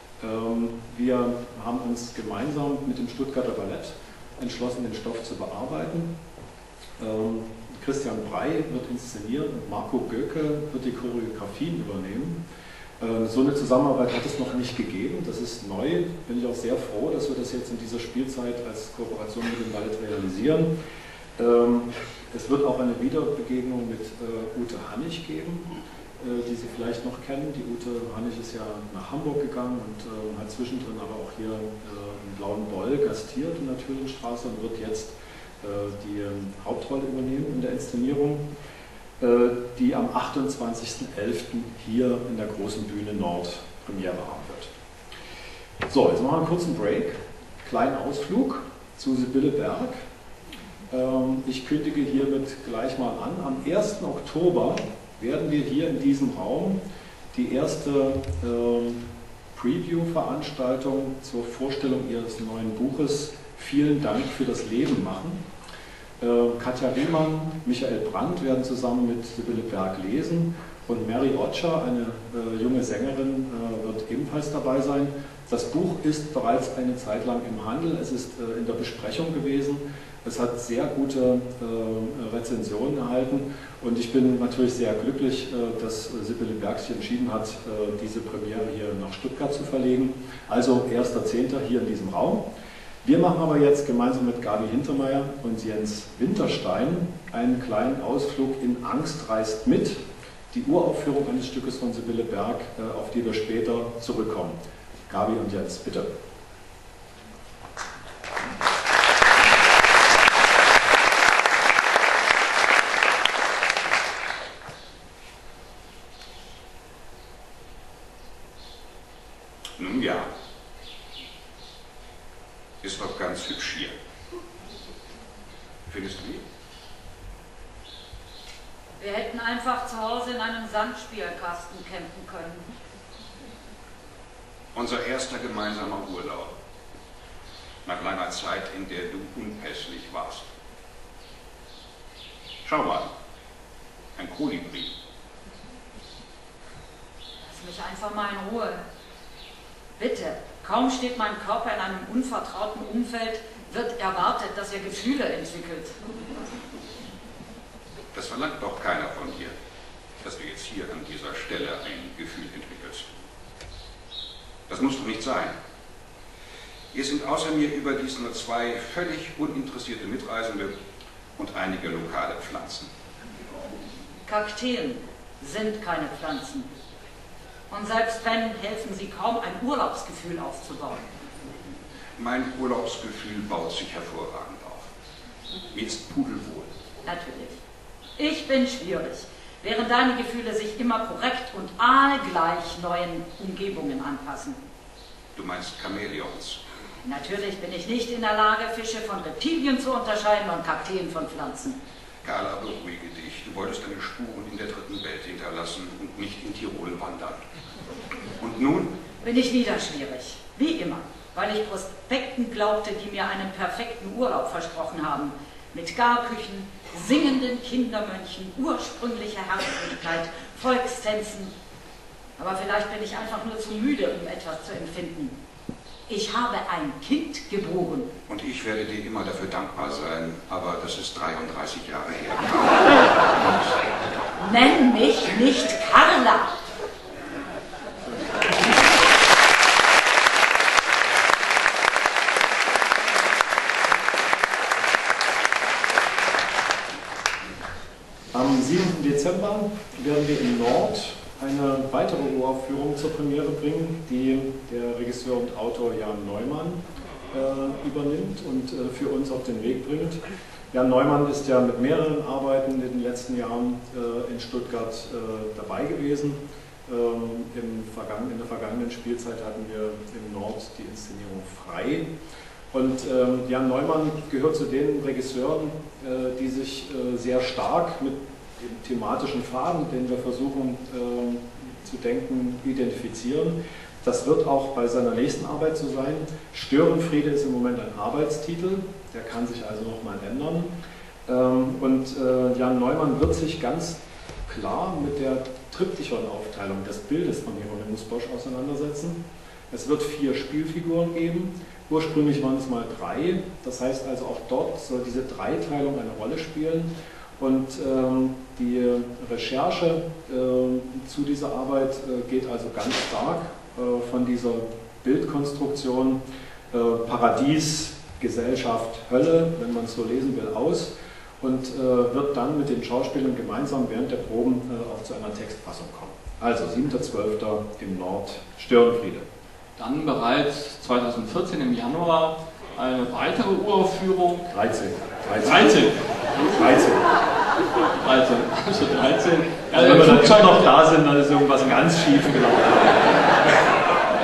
Wir haben uns gemeinsam mit dem Stuttgarter Ballett entschlossen, den Stoff zu bearbeiten. Christian Brey wird inszenieren und Marco Göke wird die Choreografien übernehmen. So eine Zusammenarbeit hat es noch nicht gegeben, das ist neu. Bin ich auch sehr froh, dass wir das jetzt in dieser Spielzeit als Kooperation mit dem Ballett realisieren. Es wird auch eine Wiederbegegnung mit Ute Hannig geben, die Sie vielleicht noch kennen. Die Ute Hannig ist ja nach Hamburg gegangen und äh, hat zwischendrin aber auch hier äh, im Blauen Boll gastiert in der Thüringenstraße und wird jetzt äh, die äh, Hauptrolle übernehmen in der Inszenierung, äh, die am achtundzwanzigsten elften hier in der großen Bühne Nord Premiere haben wird. So, jetzt machen wir einen kurzen Break, kleinen Ausflug zu Sibylle Berg. Ähm, ich kündige hiermit gleich mal an. Am ersten Oktober werden wir hier in diesem Raum die erste ähm, Preview-Veranstaltung zur Vorstellung Ihres neuen Buches Vielen Dank für das Leben machen. Äh, Katja Riemann, Michael Brandt werden zusammen mit Sibylle Berg lesen und Mary Otscher, eine äh, junge Sängerin, äh, wird ebenfalls dabei sein. Das Buch ist bereits eine Zeit lang im Handel, es ist äh, in der Besprechung gewesen. Es hat sehr gute äh, Rezensionen erhalten und ich bin natürlich sehr glücklich, äh, dass Sibylle Berg sich entschieden hat, äh, diese Premiere hier nach Stuttgart zu verlegen. Also erster Zehnter hier in diesem Raum. Wir machen aber jetzt gemeinsam mit Gabi Hintermeier und Jens Winterstein einen kleinen Ausflug in Angst reist mit, die Uraufführung eines Stückes von Sibylle Berg, äh, auf die wir später zurückkommen. Gabi und Jens, bitte. Nun ja, ist doch ganz hübsch hier. Findest du nicht? Wir hätten einfach zu Hause in einem Sandspielkasten campen können. Unser erster gemeinsamer Urlaub. Nach langer Zeit, in der du unpässlich warst. Schau mal, ein Kolibri. Lass mich einfach mal in Ruhe. Bitte, kaum steht mein Körper in einem unvertrauten Umfeld, wird erwartet, dass er Gefühle entwickelt. Das verlangt doch keiner von dir, dass du jetzt hier an dieser Stelle ein Gefühl entwickelst. Das muss doch nicht sein. Hier sind außer mir überdies nur zwei völlig uninteressierte Mitreisende und einige lokale Pflanzen. Kakteen sind keine Pflanzen. Und selbst wenn, helfen sie kaum, ein Urlaubsgefühl aufzubauen. Mein Urlaubsgefühl baut sich hervorragend auf. Mir ist pudelwohl. Natürlich. Ich bin schwierig, während deine Gefühle sich immer korrekt und aalgleich neuen Umgebungen anpassen. Du meinst Chamäleons? Natürlich bin ich nicht in der Lage, Fische von Reptilien zu unterscheiden und Kakteen von Pflanzen. Carla, beruhige dich. Du wolltest deine Spuren in der dritten Welt hinterlassen und nicht in Tirol wandern. Und nun? Bin ich wieder schwierig. Wie immer. Weil ich Prospekten glaubte, die mir einen perfekten Urlaub versprochen haben. Mit Garküchen, singenden Kindermönchen, ursprünglicher Herzlichkeit, Volkstänzen. Aber vielleicht bin ich einfach nur zu müde, um etwas zu empfinden. Ich habe ein Kind geboren. Und ich werde dir immer dafür dankbar sein, aber das ist dreiunddreißig Jahre her. Nenn mich nicht Carla. Am siebten Dezember werden wir in Nord eine weitere Uraufführung zur Premiere bringen, die der Regisseur und Autor Jan Neumann äh, übernimmt und äh, für uns auf den Weg bringt. Jan Neumann ist ja mit mehreren Arbeiten in den letzten Jahren äh, in Stuttgart äh, dabei gewesen. Ähm, im Vergangen, in der vergangenen Spielzeit hatten wir im Nord die Inszenierung Frei. Und ähm, Jan Neumann gehört zu den Regisseuren, äh, die sich äh, sehr stark mit dem thematischen Faden, den wir versuchen äh, zu denken, identifizieren. Das wird auch bei seiner nächsten Arbeit so sein. Störenfriede ist im Moment ein Arbeitstitel, der kann sich also nochmal ändern. Ähm, und äh, Jan Neumann wird sich ganz klar mit der Triptychon-Aufteilung des Bildes von Hieronymus Bosch auseinandersetzen. Es wird vier Spielfiguren geben. Ursprünglich waren es mal drei, das heißt also auch dort soll diese Dreiteilung eine Rolle spielen und ähm, die Recherche äh, zu dieser Arbeit äh, geht also ganz stark äh, von dieser Bildkonstruktion äh, Paradies, Gesellschaft, Hölle, wenn man es so lesen will, aus und äh, wird dann mit den Schauspielern gemeinsam während der Proben äh, auch zu einer Textfassung kommen. Also siebter zwölfter im Nord, Störenfriede. Dann bereits zweitausendvierzehn im Januar eine weitere Uraufführung. dreizehn. dreizehn. dreizehn. dreizehn. Also dreizehn. Also wenn wir dann schon noch da sind, dann ist irgendwas ganz schief gelaufen.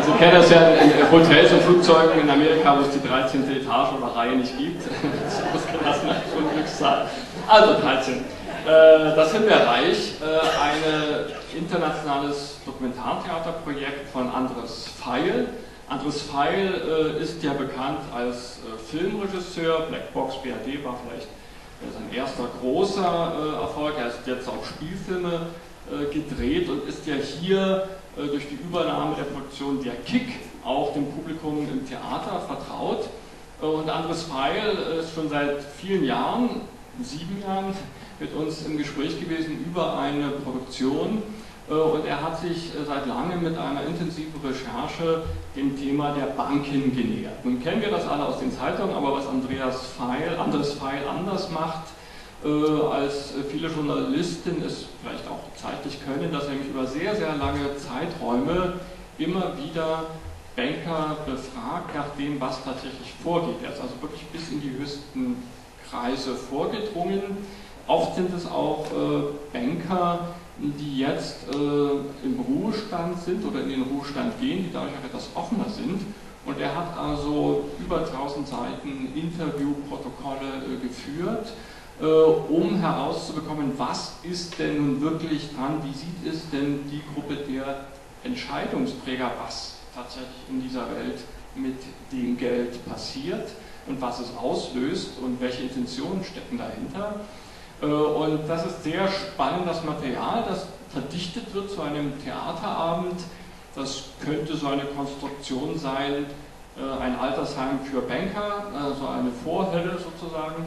Sie kennen das ja in, in Hotels und Flugzeugen in Amerika, wo es die dreizehnte Etage oder Reihe nicht gibt. Das ist ausgelassen von Glückszahl. Also dreizehn. Äh, das Himbeerreich, äh, ein internationales Dokumentartheaterprojekt von Andres Pfeil. Andres Pfeil äh, ist ja bekannt als äh, Filmregisseur. Black Box B R D war vielleicht äh, sein erster großer äh, Erfolg. Er hat jetzt auch Spielfilme äh, gedreht und ist ja hier äh, durch die Übernahme der Produktion Der Kick auch dem Publikum im Theater vertraut. Äh, und Andres Pfeil äh, ist schon seit vielen Jahren, sieben Jahren, mit uns im Gespräch gewesen über eine Produktion. Und er hat sich seit langem mit einer intensiven Recherche dem Thema der Banken genähert. Nun kennen wir das alle aus den Zeitungen, aber was Andreas Pfeil, Andres Pfeil anders macht äh, als viele Journalisten, es vielleicht auch zeitlich können, dass er nämlich über sehr, sehr lange Zeiträume immer wieder Banker befragt nach dem, was tatsächlich vorgeht. Er ist also wirklich bis in die höchsten Kreise vorgedrungen. Oft sind es auch äh, Banker, die jetzt äh, im Ruhestand sind oder in den Ruhestand gehen, die dadurch auch etwas offener sind. Und er hat also über tausend Seiten Interviewprotokolle äh, geführt, äh, um herauszubekommen, was ist denn nun wirklich dran, wie sieht es denn die Gruppe der Entscheidungsträger, was tatsächlich in dieser Welt mit dem Geld passiert und was es auslöst und welche Intentionen stecken dahinter. Und das ist sehr spannendes Material, das verdichtet wird zu einem Theaterabend. Das könnte so eine Konstruktion sein, ein Altersheim für Banker, so eine Vorhölle sozusagen,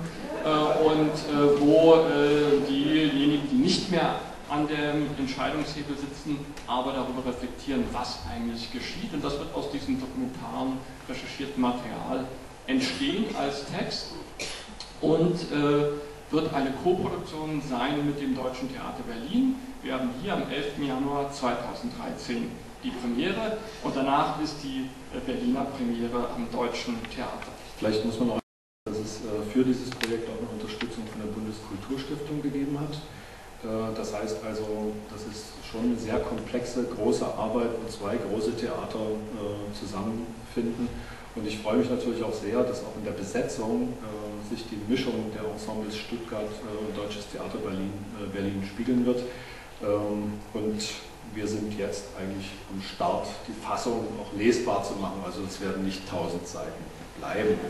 und wo diejenigen, die nicht mehr an dem Entscheidungshebel sitzen, aber darüber reflektieren, was eigentlich geschieht. Und das wird aus diesem dokumentaren, recherchierten Material entstehen als Text und äh, wird eine Co-Produktion sein mit dem Deutschen Theater Berlin. Wir haben hier am elften Januar zweitausenddreizehn die Premiere und danach ist die Berliner Premiere am Deutschen Theater. Vielleicht muss man auch sagen, dass es für dieses Projekt auch eine Unterstützung von der Bundeskulturstiftung gegeben hat. Das heißt also, das ist schon eine sehr komplexe, große Arbeit, wo zwei große Theater zusammenfinden. Und ich freue mich natürlich auch sehr, dass auch in der Besetzung äh, sich die Mischung der Ensembles Stuttgart äh, und Deutsches Theater Berlin, äh, Berlin spiegeln wird. Ähm, und wir sind jetzt eigentlich am Start, die Fassung auch lesbar zu machen. Also es werden nicht tausend Seiten bleiben.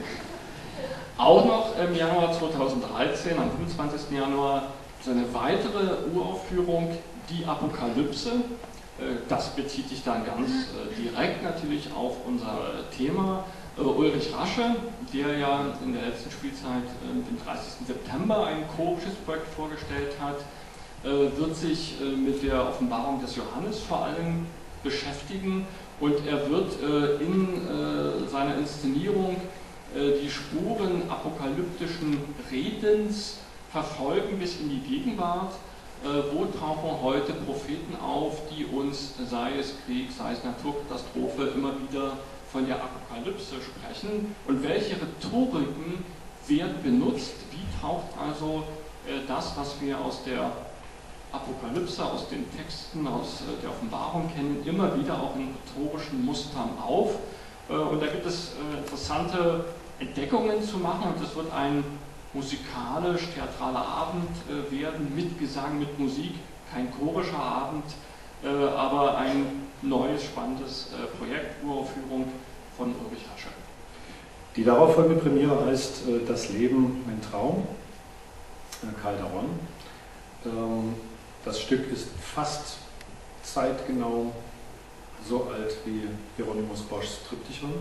Auch noch im Januar zweitausenddreizehn, am fünfundzwanzigsten Januar, ist eine weitere Uraufführung, Die Apokalypse. Das bezieht sich dann ganz äh, direkt natürlich auf unser Thema. Äh, Ulrich Rasche, der ja in der letzten Spielzeit äh, den dreißigsten September ein chorisches Projekt vorgestellt hat, äh, wird sich äh, mit der Offenbarung des Johannes vor allem beschäftigen und er wird äh, in äh, seiner Inszenierung äh, die Spuren apokalyptischen Redens verfolgen bis in die Gegenwart. Äh, wo tauchen heute Propheten auf, die uns, sei es Krieg, sei es Naturkatastrophe, immer wieder von der Apokalypse sprechen und welche Rhetoriken werden benutzt, wie taucht also äh, das, was wir aus der Apokalypse, aus den Texten, aus äh, der Offenbarung kennen, immer wieder auch in rhetorischen Mustern auf. Äh, und da gibt es äh, interessante Entdeckungen zu machen und es wird ein musikalisch-theatraler Abend äh, werden, mit Gesang, mit Musik, kein chorischer Abend, äh, aber ein neues, spannendes äh, Projekt, Uraufführung von Ulrich Rasche. Die darauffolgende Premiere heißt äh, Das Leben, ein Traum, äh, Karl Daron. Ähm, das Stück ist fast zeitgenau so alt wie Hieronymus Boschs Triptychon.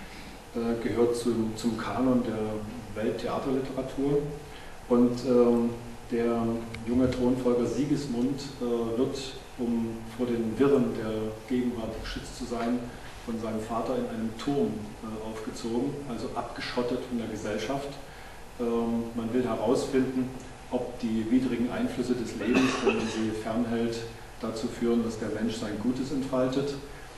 Äh, gehört zum, zum Kanon der Welttheaterliteratur und ähm, der junge Thronfolger Sigismund äh, wird, um vor den Wirren der Gegenwart geschützt zu sein, von seinem Vater in einem Turm äh, aufgezogen, also abgeschottet von der Gesellschaft. Ähm, man will herausfinden, ob die widrigen Einflüsse des Lebens, wenn man sie fernhält, dazu führen, dass der Mensch sein Gutes entfaltet.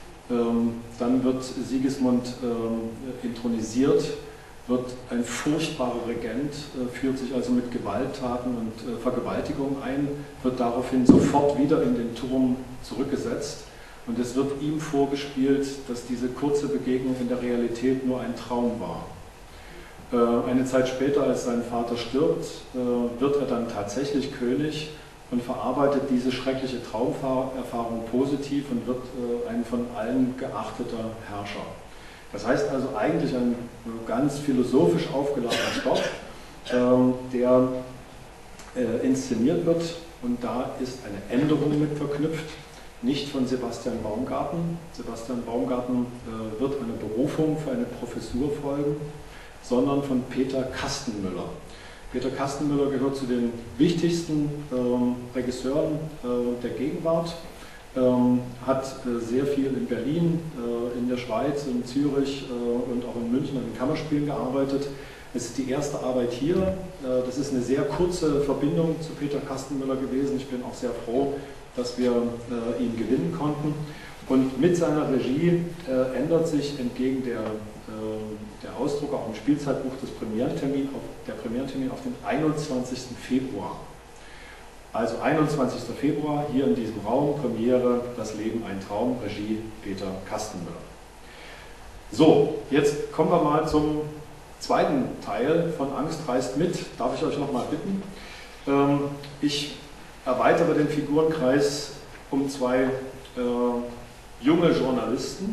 Dann wird Sigismund äh, intronisiert, wird ein furchtbarer Regent, äh, führt sich also mit Gewalttaten und äh, Vergewaltigung ein, wird daraufhin sofort wieder in den Turm zurückgesetzt und es wird ihm vorgespielt, dass diese kurze Begegnung in der Realität nur ein Traum war. Eine Zeit später, als sein Vater stirbt, wird er dann tatsächlich König und verarbeitet diese schreckliche Traumerfahrung positiv und wird ein von allen geachteter Herrscher. Das heißt also eigentlich ein ganz philosophisch aufgeladener Stoff, der inszeniert wird, und da ist eine Änderung mit verknüpft, nicht von Sebastian Baumgarten. Sebastian Baumgarten wird eine Berufung für eine Professur folgen, sondern von Peter Kastenmüller. Peter Kastenmüller gehört zu den wichtigsten äh, Regisseuren äh, der Gegenwart, ähm, hat äh, sehr viel in Berlin, äh, in der Schweiz, in Zürich äh, und auch in München an den Kammerspielen gearbeitet. Es ist die erste Arbeit hier. Äh, das ist eine sehr kurze Verbindung zu Peter Kastenmüller gewesen. Ich bin auch sehr froh, dass wir äh, ihn gewinnen konnten. Und mit seiner Regie äh, ändert sich entgegen der, äh, der Ausdruck auch im Spielzeitbuch des Premierentermin auf, der Premierentermin auf den einundzwanzigsten Februar. Also einundzwanzigster Februar, hier in diesem Raum, Premiere, Das Leben ein Traum, Regie Peter Kastenmüller. So, jetzt kommen wir mal zum zweiten Teil von Angst reist mit. Darf ich euch noch mal bitten? Ähm, ich erweitere den Figurenkreis um zwei äh, junge Journalisten,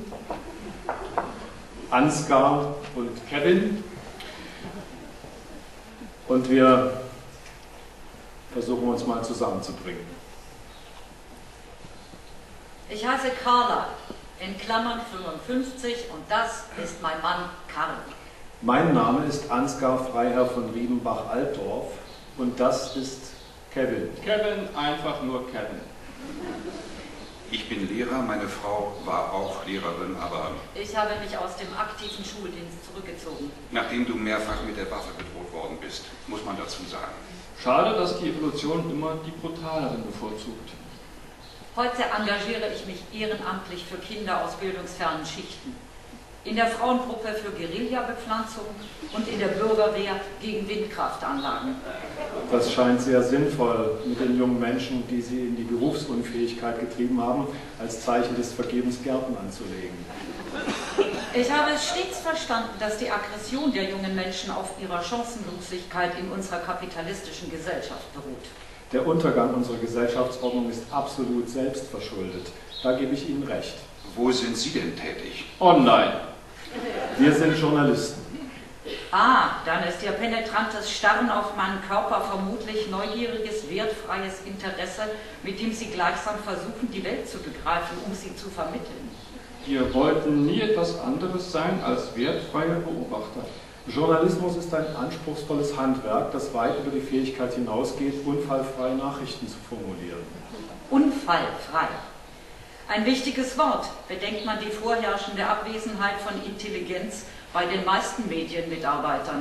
Ansgar und Kevin, und wir versuchen uns mal zusammenzubringen. Ich heiße Carla, in Klammern fünfundfünfzig, und das ist mein Mann Karl. Mein Name ist Ansgar Freiherr von Riebenbach-Altdorf, und das ist Kevin. Kevin, einfach nur Kevin. Ich bin Lehrer, meine Frau war auch Lehrerin, aber... Ich habe mich aus dem aktiven Schuldienst zurückgezogen. Nachdem du mehrfach mit der Waffe bedroht worden bist, muss man dazu sagen. Schade, dass die Evolution immer die Brutaleren bevorzugt. Heute engagiere ich mich ehrenamtlich für Kinder aus bildungsfernen Schichten. In der Frauengruppe für Guerillabepflanzung und in der Bürgerwehr gegen Windkraftanlagen. Das scheint sehr sinnvoll, mit den jungen Menschen, die sie in die Berufsunfähigkeit getrieben haben, als Zeichen des Vergebens Gärten anzulegen. Ich habe es stets verstanden, dass die Aggression der jungen Menschen auf ihrer Chancenlosigkeit in unserer kapitalistischen Gesellschaft beruht. Der Untergang unserer Gesellschaftsordnung ist absolut selbstverschuldet. Da gebe ich Ihnen recht. Wo sind Sie denn tätig? Online. Wir sind Journalisten. Ah, dann ist Ihr penetrantes Starren auf meinen Körper vermutlich neugieriges, wertfreies Interesse, mit dem Sie gleichsam versuchen, die Welt zu begreifen, um sie zu vermitteln. Wir wollten nie etwas anderes sein als wertfreie Beobachter. Journalismus ist ein anspruchsvolles Handwerk, das weit über die Fähigkeit hinausgeht, unfallfreie Nachrichten zu formulieren. Unfallfrei. Ein wichtiges Wort, bedenkt man die vorherrschende Abwesenheit von Intelligenz bei den meisten Medienmitarbeitern.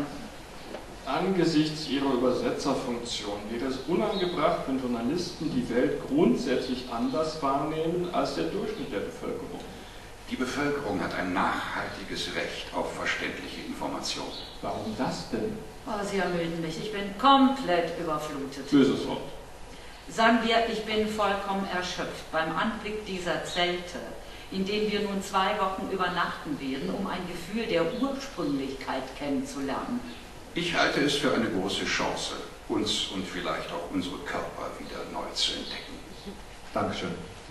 Angesichts ihrer Übersetzerfunktion wäre es unangebracht, wenn Journalisten die Welt grundsätzlich anders wahrnehmen als der Durchschnitt der Bevölkerung. Die Bevölkerung hat ein nachhaltiges Recht auf verständliche Information. Warum das denn? Oh, Sie ermüden mich, ich bin komplett überflutet. Böses Wort. Sagen wir, ich bin vollkommen erschöpft beim Anblick dieser Zelte, in denen wir nun zwei Wochen übernachten werden, um ein Gefühl der Ursprünglichkeit kennenzulernen. Ich halte es für eine große Chance, uns und vielleicht auch unsere Körper wieder neu zu entdecken. Dankeschön.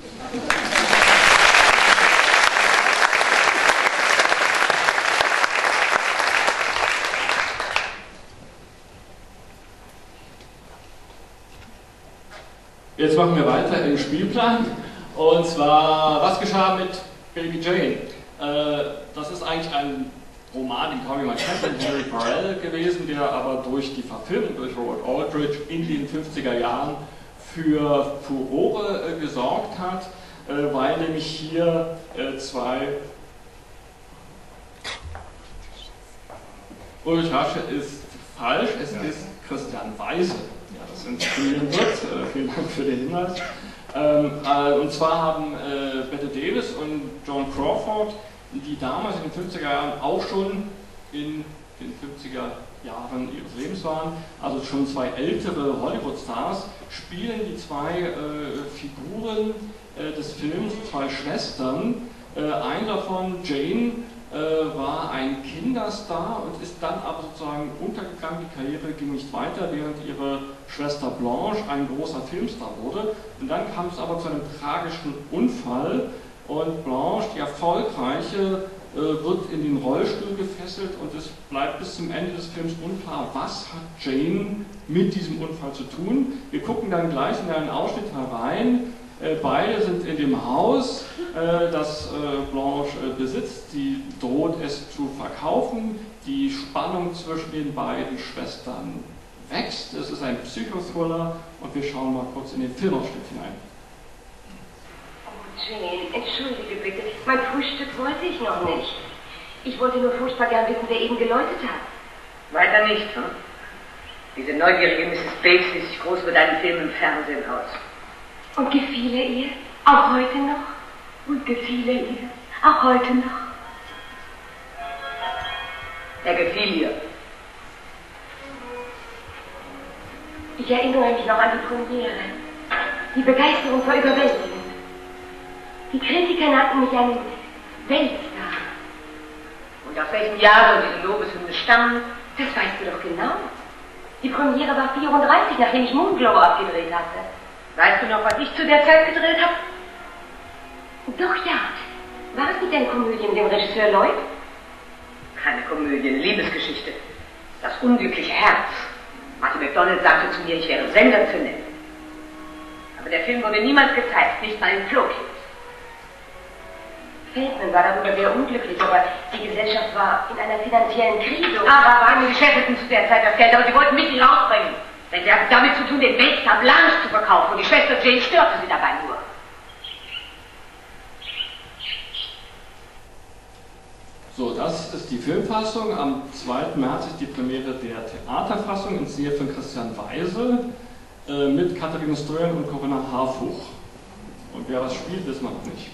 Jetzt machen wir weiter im Spielplan, und zwar, was geschah mit Baby Jane? Äh, das ist eigentlich ein Roman, den kaum jemand kennt, von Harry Farrell gewesen, der aber durch die Verfilmung durch Robert Aldrich in den fünfziger Jahren für Furore äh, gesorgt hat, äh, weil nämlich hier äh, zwei... Ulrich Rasche ist falsch, es ist Christian Weise. Ja, das inspirieren wird. Äh, vielen Dank für den Hinweis. Ähm, äh, und zwar haben äh, Bette Davis und Joan Crawford, die damals in den fünfziger Jahren auch schon in den fünfziger Jahren ihres Lebens waren, also schon zwei ältere Hollywood-Stars, spielen die zwei äh, Figuren äh, des Films zwei Schwestern. Äh, eine davon, Jane, äh, war ein Kinderstar und ist dann aber sozusagen untergegangen. Die Karriere ging nicht weiter, während ihre Schwester Blanche ein großer Filmstar wurde. Und dann kam es aber zu einem tragischen Unfall und Blanche, die erfolgreiche, äh, wird in den Rollstuhl gefesselt und es bleibt bis zum Ende des Films unklar, was hat Jane mit diesem Unfall zu tun. Wir gucken dann gleich in einen Ausschnitt herein. Äh, beide sind in dem Haus, äh, das äh, Blanche äh, besitzt. Sie droht es zu verkaufen. Die Spannung zwischen den beiden Schwestern wächst. Es ist ein Psychothriller und wir schauen mal kurz in den Filmausschnitt hinein. Oh Jane, entschuldige bitte. Mein Frühstück wollte ich noch nicht. Ich wollte nur furchtbar gern wissen, wer eben geläutet hat. Weiter nicht, hm? Diese neugierige Misses Bates ließ sich groß über deinen Film im Fernsehen aus. Und gefiel er ihr? Auch heute noch? Und gefiel er ihr? Auch heute noch? Er gefiel ihr. Ich erinnere mich noch an die Premiere. Die Begeisterung war überwältigend. Die Kritiker nannten mich einen Weltstar. Und aus welchem Jahr soll diese Lobeshymne stammen? Das weißt du doch genau. Die Premiere war vierunddreißig, nachdem ich Moonglow abgedreht hatte. Weißt du noch, was ich zu der Zeit gedreht habe? Doch, ja. War es nicht eine Komödie mit dem Regisseur Lloyd? Keine Komödie, eine Liebesgeschichte. Das unglückliche Herz. Martin McDonald sagte zu mir, ich wäre sensationell. Aber der Film wurde niemals gezeigt, nicht mal in Flohkins. Feldman war darüber sehr unglücklich, aber die Gesellschaft war in einer finanziellen Krise. Aber waren die Geschäfteten zu der Zeit das Geld, aber sie wollten mich nicht rausbringen. Denn sie hatten damit zu tun, den Weltstar Blanche zu verkaufen und die Schwester Jane störte sie dabei nur. So, das ist die Filmfassung. Am zweiten März ist die Premiere der Theaterfassung, inszeniert von Christian Weise, äh, mit Katharina Stöhren und Corinna Harfuch. Und wer was spielt, wissen wir noch nicht.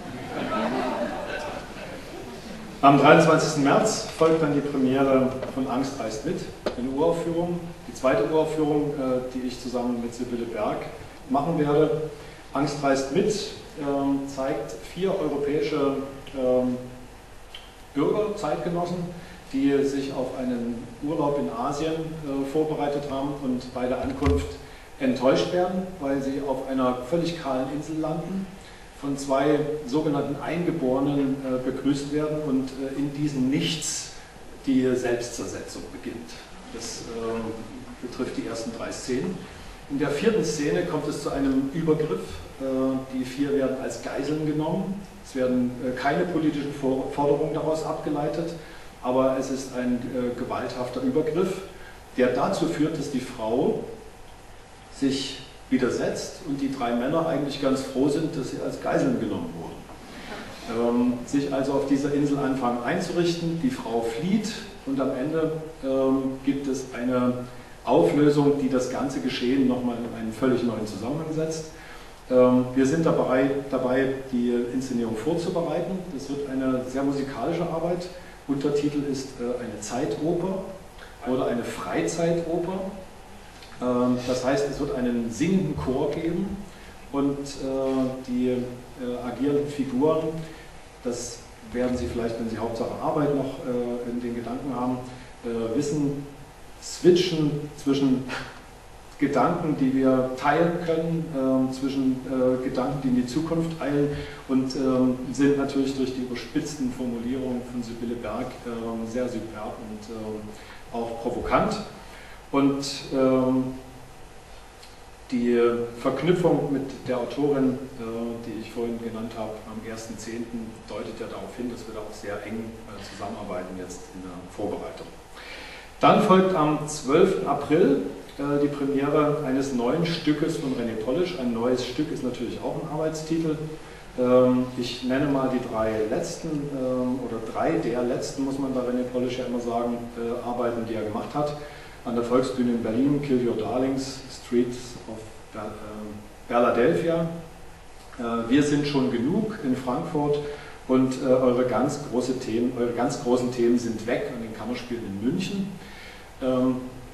Am dreiundzwanzigsten März folgt dann die Premiere von Angst reist mit, eine Uraufführung, die zweite Uraufführung, die ich zusammen mit Sibylle Berg machen werde. Angst reist mit zeigt vier europäische Bürger, Zeitgenossen, die sich auf einen Urlaub in Asien vorbereitet haben und bei der Ankunft enttäuscht werden, weil sie auf einer völlig kahlen Insel landen, von zwei sogenannten Eingeborenen äh, begrüßt werden und äh, in diesem Nichts die Selbstzersetzung beginnt. Das äh, betrifft die ersten drei Szenen. In der vierten Szene kommt es zu einem Übergriff. Äh, die vier werden als Geiseln genommen. Es werden äh, keine politischen For Forderungen daraus abgeleitet, aber es ist ein äh, gewalthafter Übergriff, der dazu führt, dass die Frau sich widersetzt und die drei Männer eigentlich ganz froh sind, dass sie als Geiseln genommen wurden. Ähm, sich also auf dieser Insel anfangen einzurichten, die Frau flieht und am Ende ähm, gibt es eine Auflösung, die das ganze Geschehen nochmal in einen völlig neuen Zusammenhang setzt. Ähm, wir sind dabei, dabei, die Inszenierung vorzubereiten. Das wird eine sehr musikalische Arbeit. Untertitel ist äh, eine Zeitoper oder eine Freizeitoper. Das heißt, es wird einen singenden Chor geben und äh, die äh, agierenden Figuren, das werden Sie vielleicht, wenn Sie Hauptsache Arbeit noch äh, in den Gedanken haben, äh, wissen, switchen zwischen Gedanken, die wir teilen können, äh, zwischen äh, Gedanken, die in die Zukunft eilen und äh, sind natürlich durch die überspitzten Formulierungen von Sibylle Berg äh, sehr superb und äh, auch provokant. Und ähm, die Verknüpfung mit der Autorin, äh, die ich vorhin genannt habe, am ersten zehnten deutet ja darauf hin, dass wir da auch sehr eng äh, zusammenarbeiten jetzt in der Vorbereitung. Dann folgt am zwölften April äh, die Premiere eines neuen Stückes von René Polish. Ein neues Stück ist natürlich auch ein Arbeitstitel. Ähm, ich nenne mal die drei letzten, ähm, oder drei der letzten, muss man bei René Polish ja immer sagen, äh, Arbeiten, die er gemacht hat. An der Volksbühne in Berlin, Kill Your Darlings, Streets of Berladelphia. Wir sind schon genug in Frankfurt und eure ganz, große Themen, eure ganz großen Themen sind weg an den Kammerspielen in München. René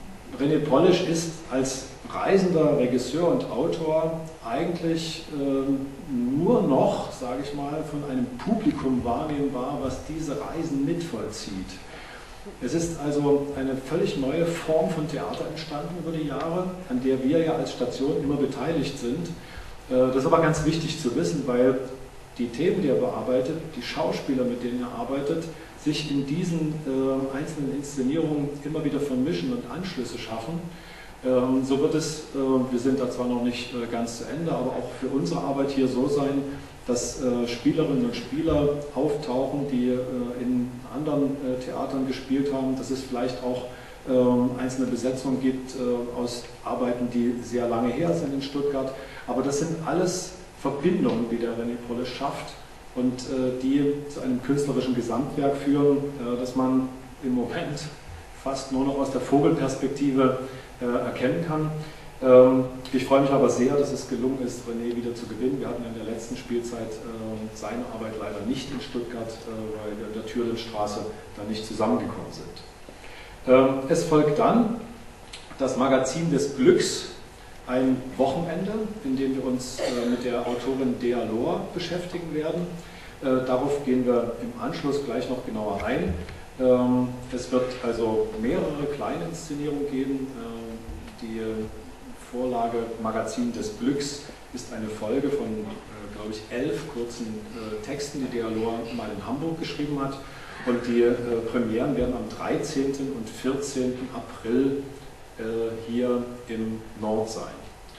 René Polish ist als reisender Regisseur und Autor eigentlich äh, nur noch, sage ich mal, von einem Publikum wahrnehmbar, was diese Reisen mitvollzieht. Es ist also eine völlig neue Form von Theater entstanden über die Jahre, an der wir ja als Station immer beteiligt sind. Äh, das ist aber ganz wichtig zu wissen, weil die Themen, die er bearbeitet, die Schauspieler, mit denen er arbeitet, sich in diesen äh, einzelnen Inszenierungen immer wieder vermischen und Anschlüsse schaffen. Ähm, so wird es, äh, wir sind da zwar noch nicht äh, ganz zu Ende, aber auch für unsere Arbeit hier so sein, dass äh, Spielerinnen und Spieler auftauchen, die äh, in anderen äh, Theatern gespielt haben, dass es vielleicht auch äh, einzelne Besetzungen gibt äh, aus Arbeiten, die sehr lange her sind in Stuttgart. Aber das sind alles Verbindungen, die der René Polish schafft und äh, die zu einem künstlerischen Gesamtwerk führen, äh, das man im Moment fast nur noch aus der Vogelperspektive äh, erkennen kann. Ähm, ich freue mich aber sehr, dass es gelungen ist, René wieder zu gewinnen. Wir hatten in der letzten Spielzeit äh, seine Arbeit leider nicht in Stuttgart, äh, weil wir in der Türlenstraße da nicht zusammengekommen sind. Ähm, es folgt dann das Magazin des Glücks, ein Wochenende, in dem wir uns äh, mit der Autorin Dea Lohr beschäftigen werden. Äh, darauf gehen wir im Anschluss gleich noch genauer ein. Ähm, es wird also mehrere kleine Inszenierungen geben. Äh, die Vorlage Magazin des Glücks ist eine Folge von, äh, glaube ich, elf kurzen äh, Texten, die Dea Lohr mal in Hamburg geschrieben hat. Und die äh, Premieren werden am dreizehnten und vierzehnten April hier im Nord sein.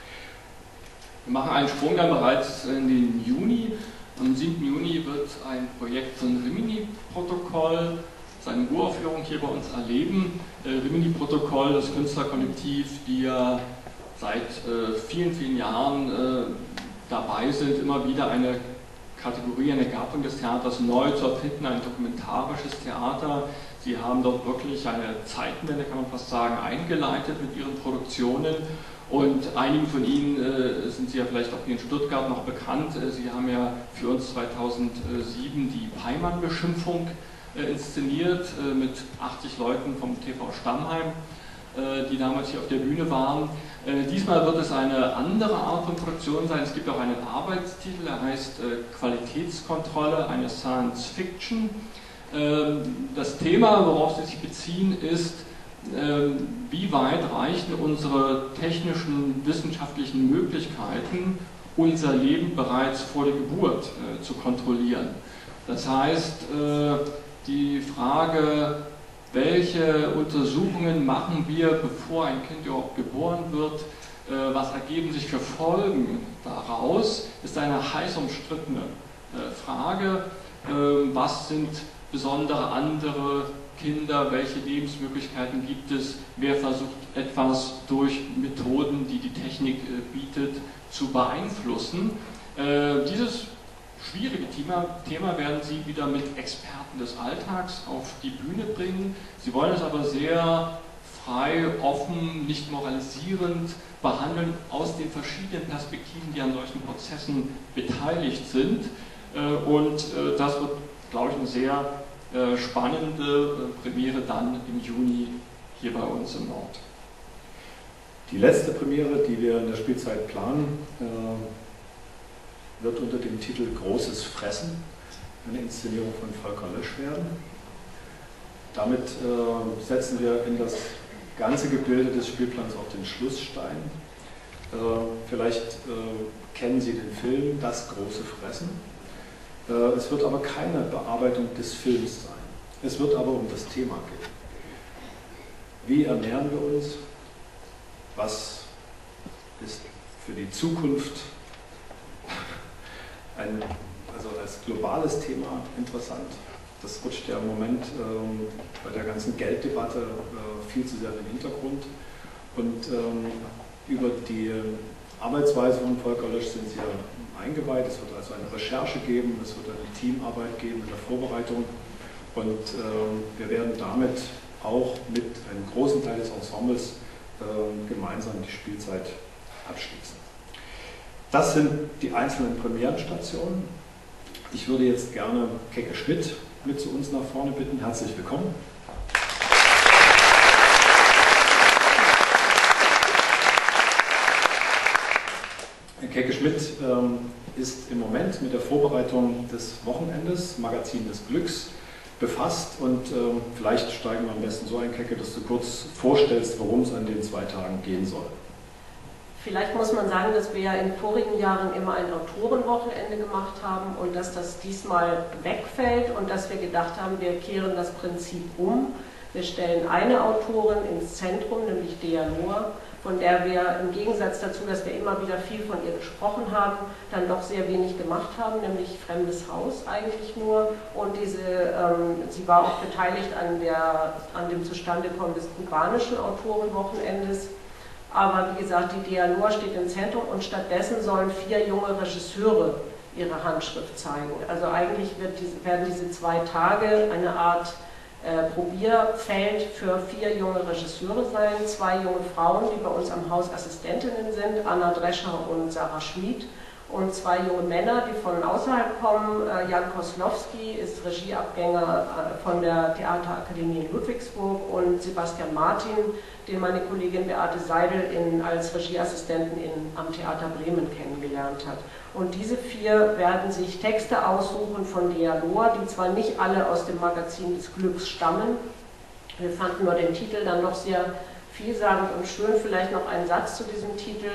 Wir machen einen Sprung dann bereits in den Juni. Am siebten Juni wird ein Projekt zum Rimini-Protokoll seine Uraufführung hier bei uns erleben. Äh, Rimini-Protokoll, das Künstlerkollektiv, die ja seit äh, vielen, vielen Jahren äh, dabei sind, immer wieder eine Kategorie, eine Gattung des Theaters neu zu erfinden, ein dokumentarisches Theater. Sie haben dort wirklich eine Zeitenwende, kann man fast sagen, eingeleitet mit ihren Produktionen und einigen von Ihnen äh, sind Sie ja vielleicht auch hier in Stuttgart noch bekannt. Sie haben ja für uns zweitausendsieben die Peimann-Beschimpfung äh, inszeniert äh, mit achtzig Leuten vom T V Stammheim, äh, die damals hier auf der Bühne waren. Äh, diesmal wird es eine andere Art von Produktion sein. Es gibt auch einen Arbeitstitel, der heißt äh, Qualitätskontrolle, eine Science Fiction. Das Thema, worauf Sie sich beziehen, ist, wie weit reichen unsere technischen, wissenschaftlichen Möglichkeiten, unser Leben bereits vor der Geburt zu kontrollieren. Das heißt, die Frage, welche Untersuchungen machen wir, bevor ein Kind überhaupt geboren wird, was ergeben sich für Folgen daraus, ist eine heiß umstrittene Frage. Was sind besondere andere Kinder, welche Lebensmöglichkeiten gibt es, wer versucht etwas durch Methoden, die die Technik äh, bietet, zu beeinflussen. Äh, dieses schwierige Thema, Thema werden Sie wieder mit Experten des Alltags auf die Bühne bringen. Sie wollen es aber sehr frei, offen, nicht moralisierend behandeln, aus den verschiedenen Perspektiven, die an solchen Prozessen beteiligt sind. Äh, und äh, das wird, glaube ich, eine sehr äh, spannende äh, Premiere dann im Juni hier bei uns im Nord. Die letzte Premiere, die wir in der Spielzeit planen, äh, wird unter dem Titel Großes Fressen eine Inszenierung von Volker Lösch werden. Damit äh, setzen wir in das ganze Gebilde des Spielplans auch den Schlussstein. Äh, vielleicht äh, kennen Sie den Film Das große Fressen. Es wird aber keine Bearbeitung des Films sein. Es wird aber um das Thema gehen. Wie ernähren wir uns? Was ist für die Zukunft ein, also als globales Thema interessant? Das rutscht ja im Moment ähm, bei der ganzen Gelddebatte äh, viel zu sehr in den Hintergrund. Und ähm, über die Arbeitsweise von Volker Lösch sind Sie ja eingeweiht. Es wird also eine Recherche geben, es wird eine Teamarbeit geben in der Vorbereitung und äh, wir werden damit auch mit einem großen Teil des Ensembles äh, gemeinsam die Spielzeit abschließen. Das sind die einzelnen Premierenstationen. Ich würde jetzt gerne Keke Schmidt mit zu uns nach vorne bitten. Herzlich willkommen. Keke Schmidt ähm, ist im Moment mit der Vorbereitung des Wochenendes, Magazin des Glücks, befasst und ähm, vielleicht steigen wir am besten so ein, Keke, dass du kurz vorstellst, worum es an den zwei Tagen gehen soll. Vielleicht muss man sagen, dass wir ja in vorigen Jahren immer ein Autorenwochenende gemacht haben und dass das diesmal wegfällt und dass wir gedacht haben, wir kehren das Prinzip um. Wir stellen eine Autorin ins Zentrum, nämlich Dea Noor, von der wir im Gegensatz dazu, dass wir immer wieder viel von ihr gesprochen haben, dann doch sehr wenig gemacht haben, nämlich Fremdes Haus eigentlich nur. Und diese, ähm, sie war auch beteiligt an, der, an dem Zustandekommen des kubanischen Autorenwochenendes. Aber wie gesagt, die Dea Noor steht im Zentrum und stattdessen sollen vier junge Regisseure ihre Handschrift zeigen. Also eigentlich wird diese, werden diese zwei Tage eine Art äh, Probierfeld für vier junge Regisseure sein. Zwei junge Frauen, die bei uns am Haus Assistentinnen sind, Anna Drescher und Sarah Schmid. Und zwei junge Männer, die von außerhalb kommen. Äh, Jan Koslowski ist Regieabgänger äh, von der Theaterakademie in Ludwigsburg und Sebastian Martin, den meine Kollegin Beate Seidel in, als Regieassistenten in, am Theater Bremen kennengelernt hat. Und diese vier werden sich Texte aussuchen von Dea Noor, die zwar nicht alle aus dem Magazin des Glücks stammen. Wir fanden nur den Titel dann doch sehr vielsagend und schön. Vielleicht noch ein Satz zu diesem Titel.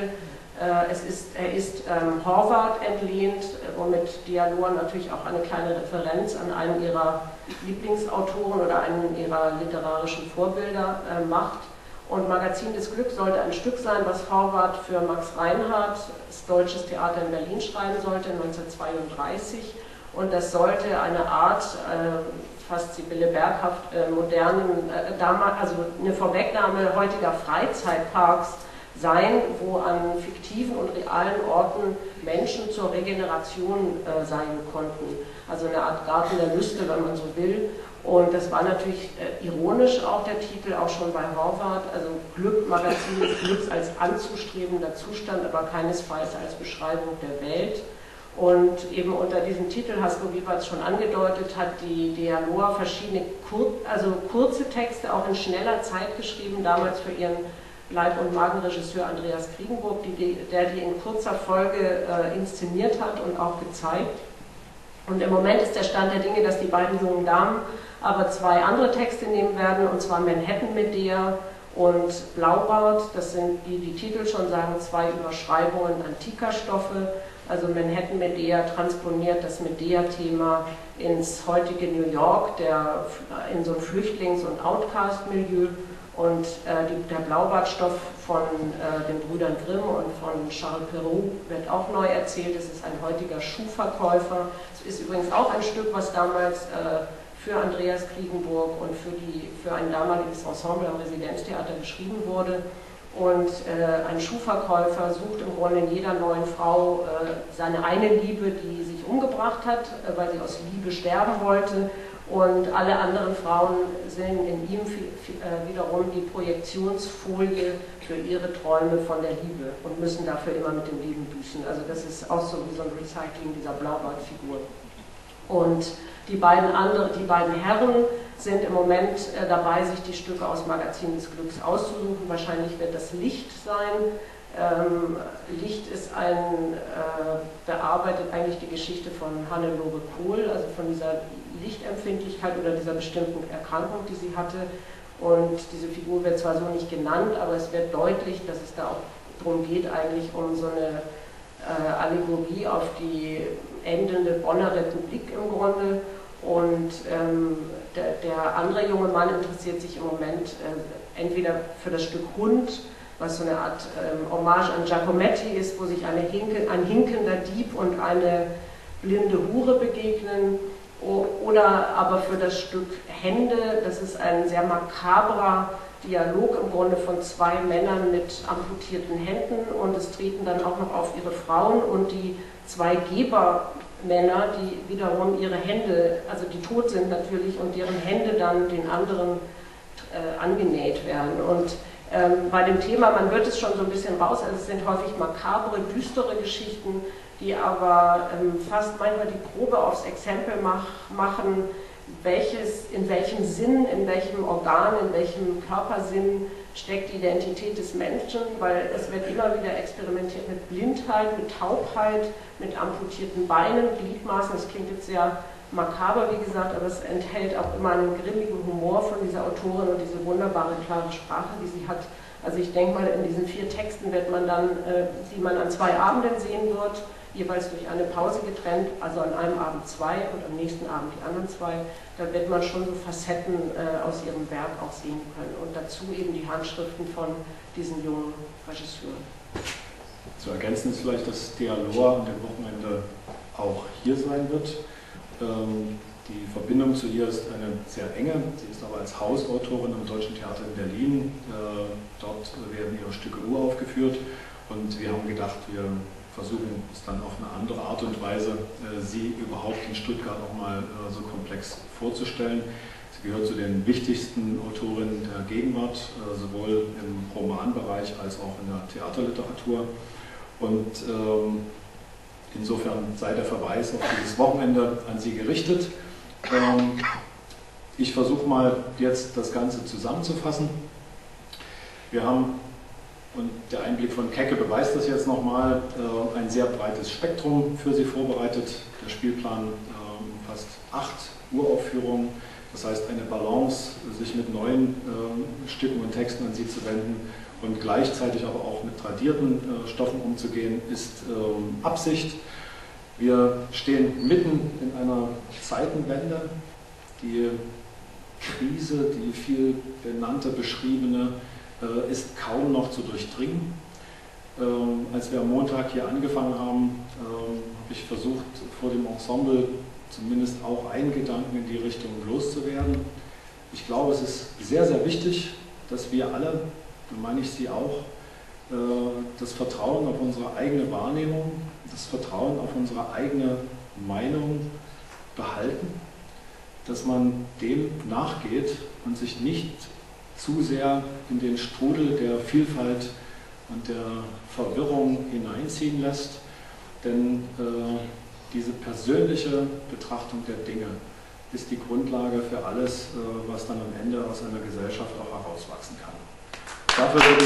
Es ist, er ist ähm, Horvath entlehnt, womit Dea Noor natürlich auch eine kleine Referenz an einen ihrer Lieblingsautoren oder einen ihrer literarischen Vorbilder äh, macht. Und Magazin des Glücks sollte ein Stück sein, was Horvath für Max Reinhardt, das Deutsches Theater in Berlin, schreiben sollte, neunzehnhundertzweiunddreißig. Und das sollte eine Art, äh, fast Sibylle Berghaft, äh, modernen, äh, damals, also eine Vorwegnahme heutiger Freizeitparks sein, wo an fiktiven und realen Orten Menschen zur Regeneration äh, sein konnten. Also eine Art Garten der Lüste, wenn man so will. Und das war natürlich äh, ironisch auch der Titel, auch schon bei Horvath, also Glück, Magazin des Glücks als anzustrebender Zustand, aber keinesfalls als Beschreibung der Welt. Und eben unter diesem Titel, Hasko Wiewatz schon angedeutet, hat die Dea Noor verschiedene Kur also kurze Texte auch in schneller Zeit geschrieben, damals für ihren Leib- und Magenregisseur Andreas Kriegenburg, die, der die in kurzer Folge äh, inszeniert hat und auch gezeigt. Und im Moment ist der Stand der Dinge, dass die beiden jungen Damen aber zwei andere Texte nehmen werden, und zwar Manhattan Medea und Blaubart. Das sind, wie die Titel schon sagen, zwei Überschreibungen antiker Stoffe. Also Manhattan Medea transponiert das Medea-Thema ins heutige New York, der, in so ein Flüchtlings- und Outcast-Milieu. Und äh, die, der Blaubartstoff von äh, den Brüdern Grimm und von Charles Perrault wird auch neu erzählt. Es ist ein heutiger Schuhverkäufer. Es ist übrigens auch ein Stück, was damals äh, für Andreas Kriegenburg und für, die, für ein damaliges Ensemble am Residenztheater geschrieben wurde. Und äh, ein Schuhverkäufer sucht im Grunde in jeder neuen Frau äh, seine eine Liebe, die sich umgebracht hat, äh, weil sie aus Liebe sterben wollte. Und alle anderen Frauen sehen in ihm äh, wiederum die Projektionsfolie für ihre Träume von der Liebe und müssen dafür immer mit dem Leben büßen. Also das ist auch so wie so ein Recycling dieser Blaubartfigur. Und die beiden, andere, die beiden Herren sind im Moment äh, dabei, sich die Stücke aus Magazin des Glücks auszusuchen. Wahrscheinlich wird das Licht sein. Ähm, Licht ist ein, äh, bearbeitet eigentlich die Geschichte von Hannelore Kohl, also von dieser Lichtempfindlichkeit oder dieser bestimmten Erkrankung, die sie hatte. Und diese Figur wird zwar so nicht genannt, aber es wird deutlich, dass es da auch darum geht, eigentlich um so eine äh, Allegorie auf die endende Bonner Republik im Grunde. Und ähm, der, der andere junge Mann interessiert sich im Moment äh, entweder für das Stück Hund, was so eine Art ähm, Hommage an Giacometti ist, wo sich eine Hinke, ein hinkender Dieb und eine blinde Hure begegnen. Oder aber für das Stück Hände, das ist ein sehr makabrer Dialog im Grunde von zwei Männern mit amputierten Händen, und es treten dann auch noch auf ihre Frauen und die zwei Gebermänner, die wiederum ihre Hände, also die tot sind natürlich, und deren Hände dann den anderen äh, angenäht werden. Und ähm, bei dem Thema, man hört es schon so ein bisschen raus, also es sind häufig makabre, düstere Geschichten, die aber ähm, fast manchmal die Probe aufs Exempel mach, machen, welches, in welchem Sinn, in welchem Organ, in welchem Körpersinn steckt die Identität des Menschen, weil es wird immer wieder experimentiert mit Blindheit, mit Taubheit, mit amputierten Beinen, Gliedmaßen. Das klingt jetzt sehr makaber, wie gesagt, aber es enthält auch immer einen grimmigen Humor von dieser Autorin und diese wunderbare, klare Sprache, die sie hat. Also ich denke mal, in diesen vier Texten wird man dann, äh, die man an zwei Abenden sehen wird, jeweils durch eine Pause getrennt, also an einem Abend zwei und am nächsten Abend die anderen zwei, da wird man schon so Facetten äh, aus ihrem Werk auch sehen können und dazu eben die Handschriften von diesen jungen Regisseuren. Zu ergänzen ist vielleicht, dass Thea Lohr an dem Wochenende auch hier sein wird. Ähm, die Verbindung zu ihr ist eine sehr enge, sie ist aber als Hausautorin am Deutschen Theater in Berlin, äh, dort werden ihre Stücke uraufgeführt und wir haben gedacht, wir versuchen es dann auf eine andere Art und Weise, äh, sie überhaupt in Stuttgart auch mal äh, so komplex vorzustellen. Sie gehört zu den wichtigsten Autorinnen der Gegenwart, äh, sowohl im Romanbereich als auch in der Theaterliteratur. Und ähm, insofern sei der Verweis auf dieses Wochenende an Sie gerichtet. Ähm, ich versuche mal jetzt das Ganze zusammenzufassen. Wir haben, und der Einblick von Kecke beweist das jetzt nochmal, äh, ein sehr breites Spektrum für Sie vorbereitet. Der Spielplan äh, umfasst acht Uraufführungen, das heißt eine Balance, sich mit neuen äh, Stücken und Texten an Sie zu wenden und gleichzeitig aber auch mit tradierten äh, Stoffen umzugehen, ist äh, Absicht. Wir stehen mitten in einer Zeitenwende. Die Krise, die viel benannte, beschriebene, ist kaum noch zu durchdringen. Ähm, als wir am Montag hier angefangen haben, ähm, habe ich versucht, vor dem Ensemble zumindest auch einen Gedanken in die Richtung loszuwerden. Ich glaube, es ist sehr, sehr wichtig, dass wir alle, da meine ich Sie auch, äh, das Vertrauen auf unsere eigene Wahrnehmung, das Vertrauen auf unsere eigene Meinung behalten, dass man dem nachgeht und sich nicht zu sehr in den Strudel der Vielfalt und der Verwirrung hineinziehen lässt, denn äh, diese persönliche Betrachtung der Dinge ist die Grundlage für alles, äh, was dann am Ende aus einer Gesellschaft auch herauswachsen kann. Dafür würde ich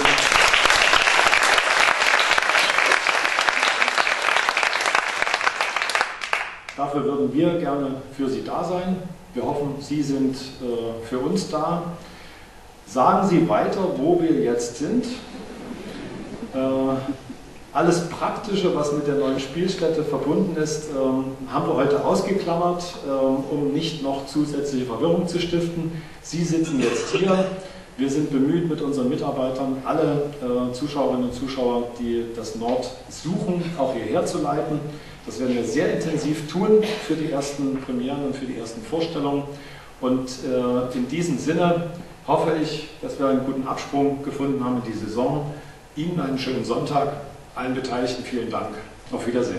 Dafür würden wir gerne für Sie da sein. Wir hoffen, Sie sind äh, für uns da. Sagen Sie weiter, wo wir jetzt sind. Äh, alles Praktische, was mit der neuen Spielstätte verbunden ist, ähm, haben wir heute ausgeklammert, ähm, um nicht noch zusätzliche Verwirrung zu stiften. Sie sitzen jetzt hier. Wir sind bemüht, mit unseren Mitarbeitern alle äh, Zuschauerinnen und Zuschauer, die das Nord suchen, auch hierher zu leiten. Das werden wir sehr intensiv tun für die ersten Premieren und für die ersten Vorstellungen. Und äh, in diesem Sinne hoffe ich, dass wir einen guten Absprung gefunden haben in die Saison. Ihnen einen schönen Sonntag, allen Beteiligten vielen Dank. Auf Wiedersehen.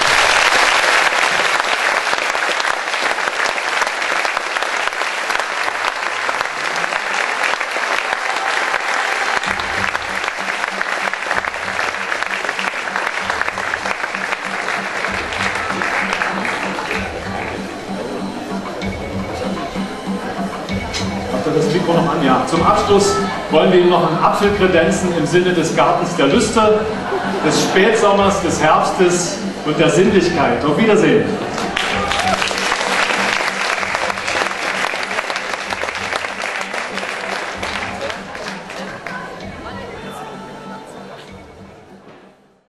Das Mikro noch an, ja. Zum Abschluss wollen wir Ihnen noch einen Apfel kredenzen im Sinne des Gartens der Lüste, des Spätsommers, des Herbstes und der Sinnlichkeit. Auf Wiedersehen.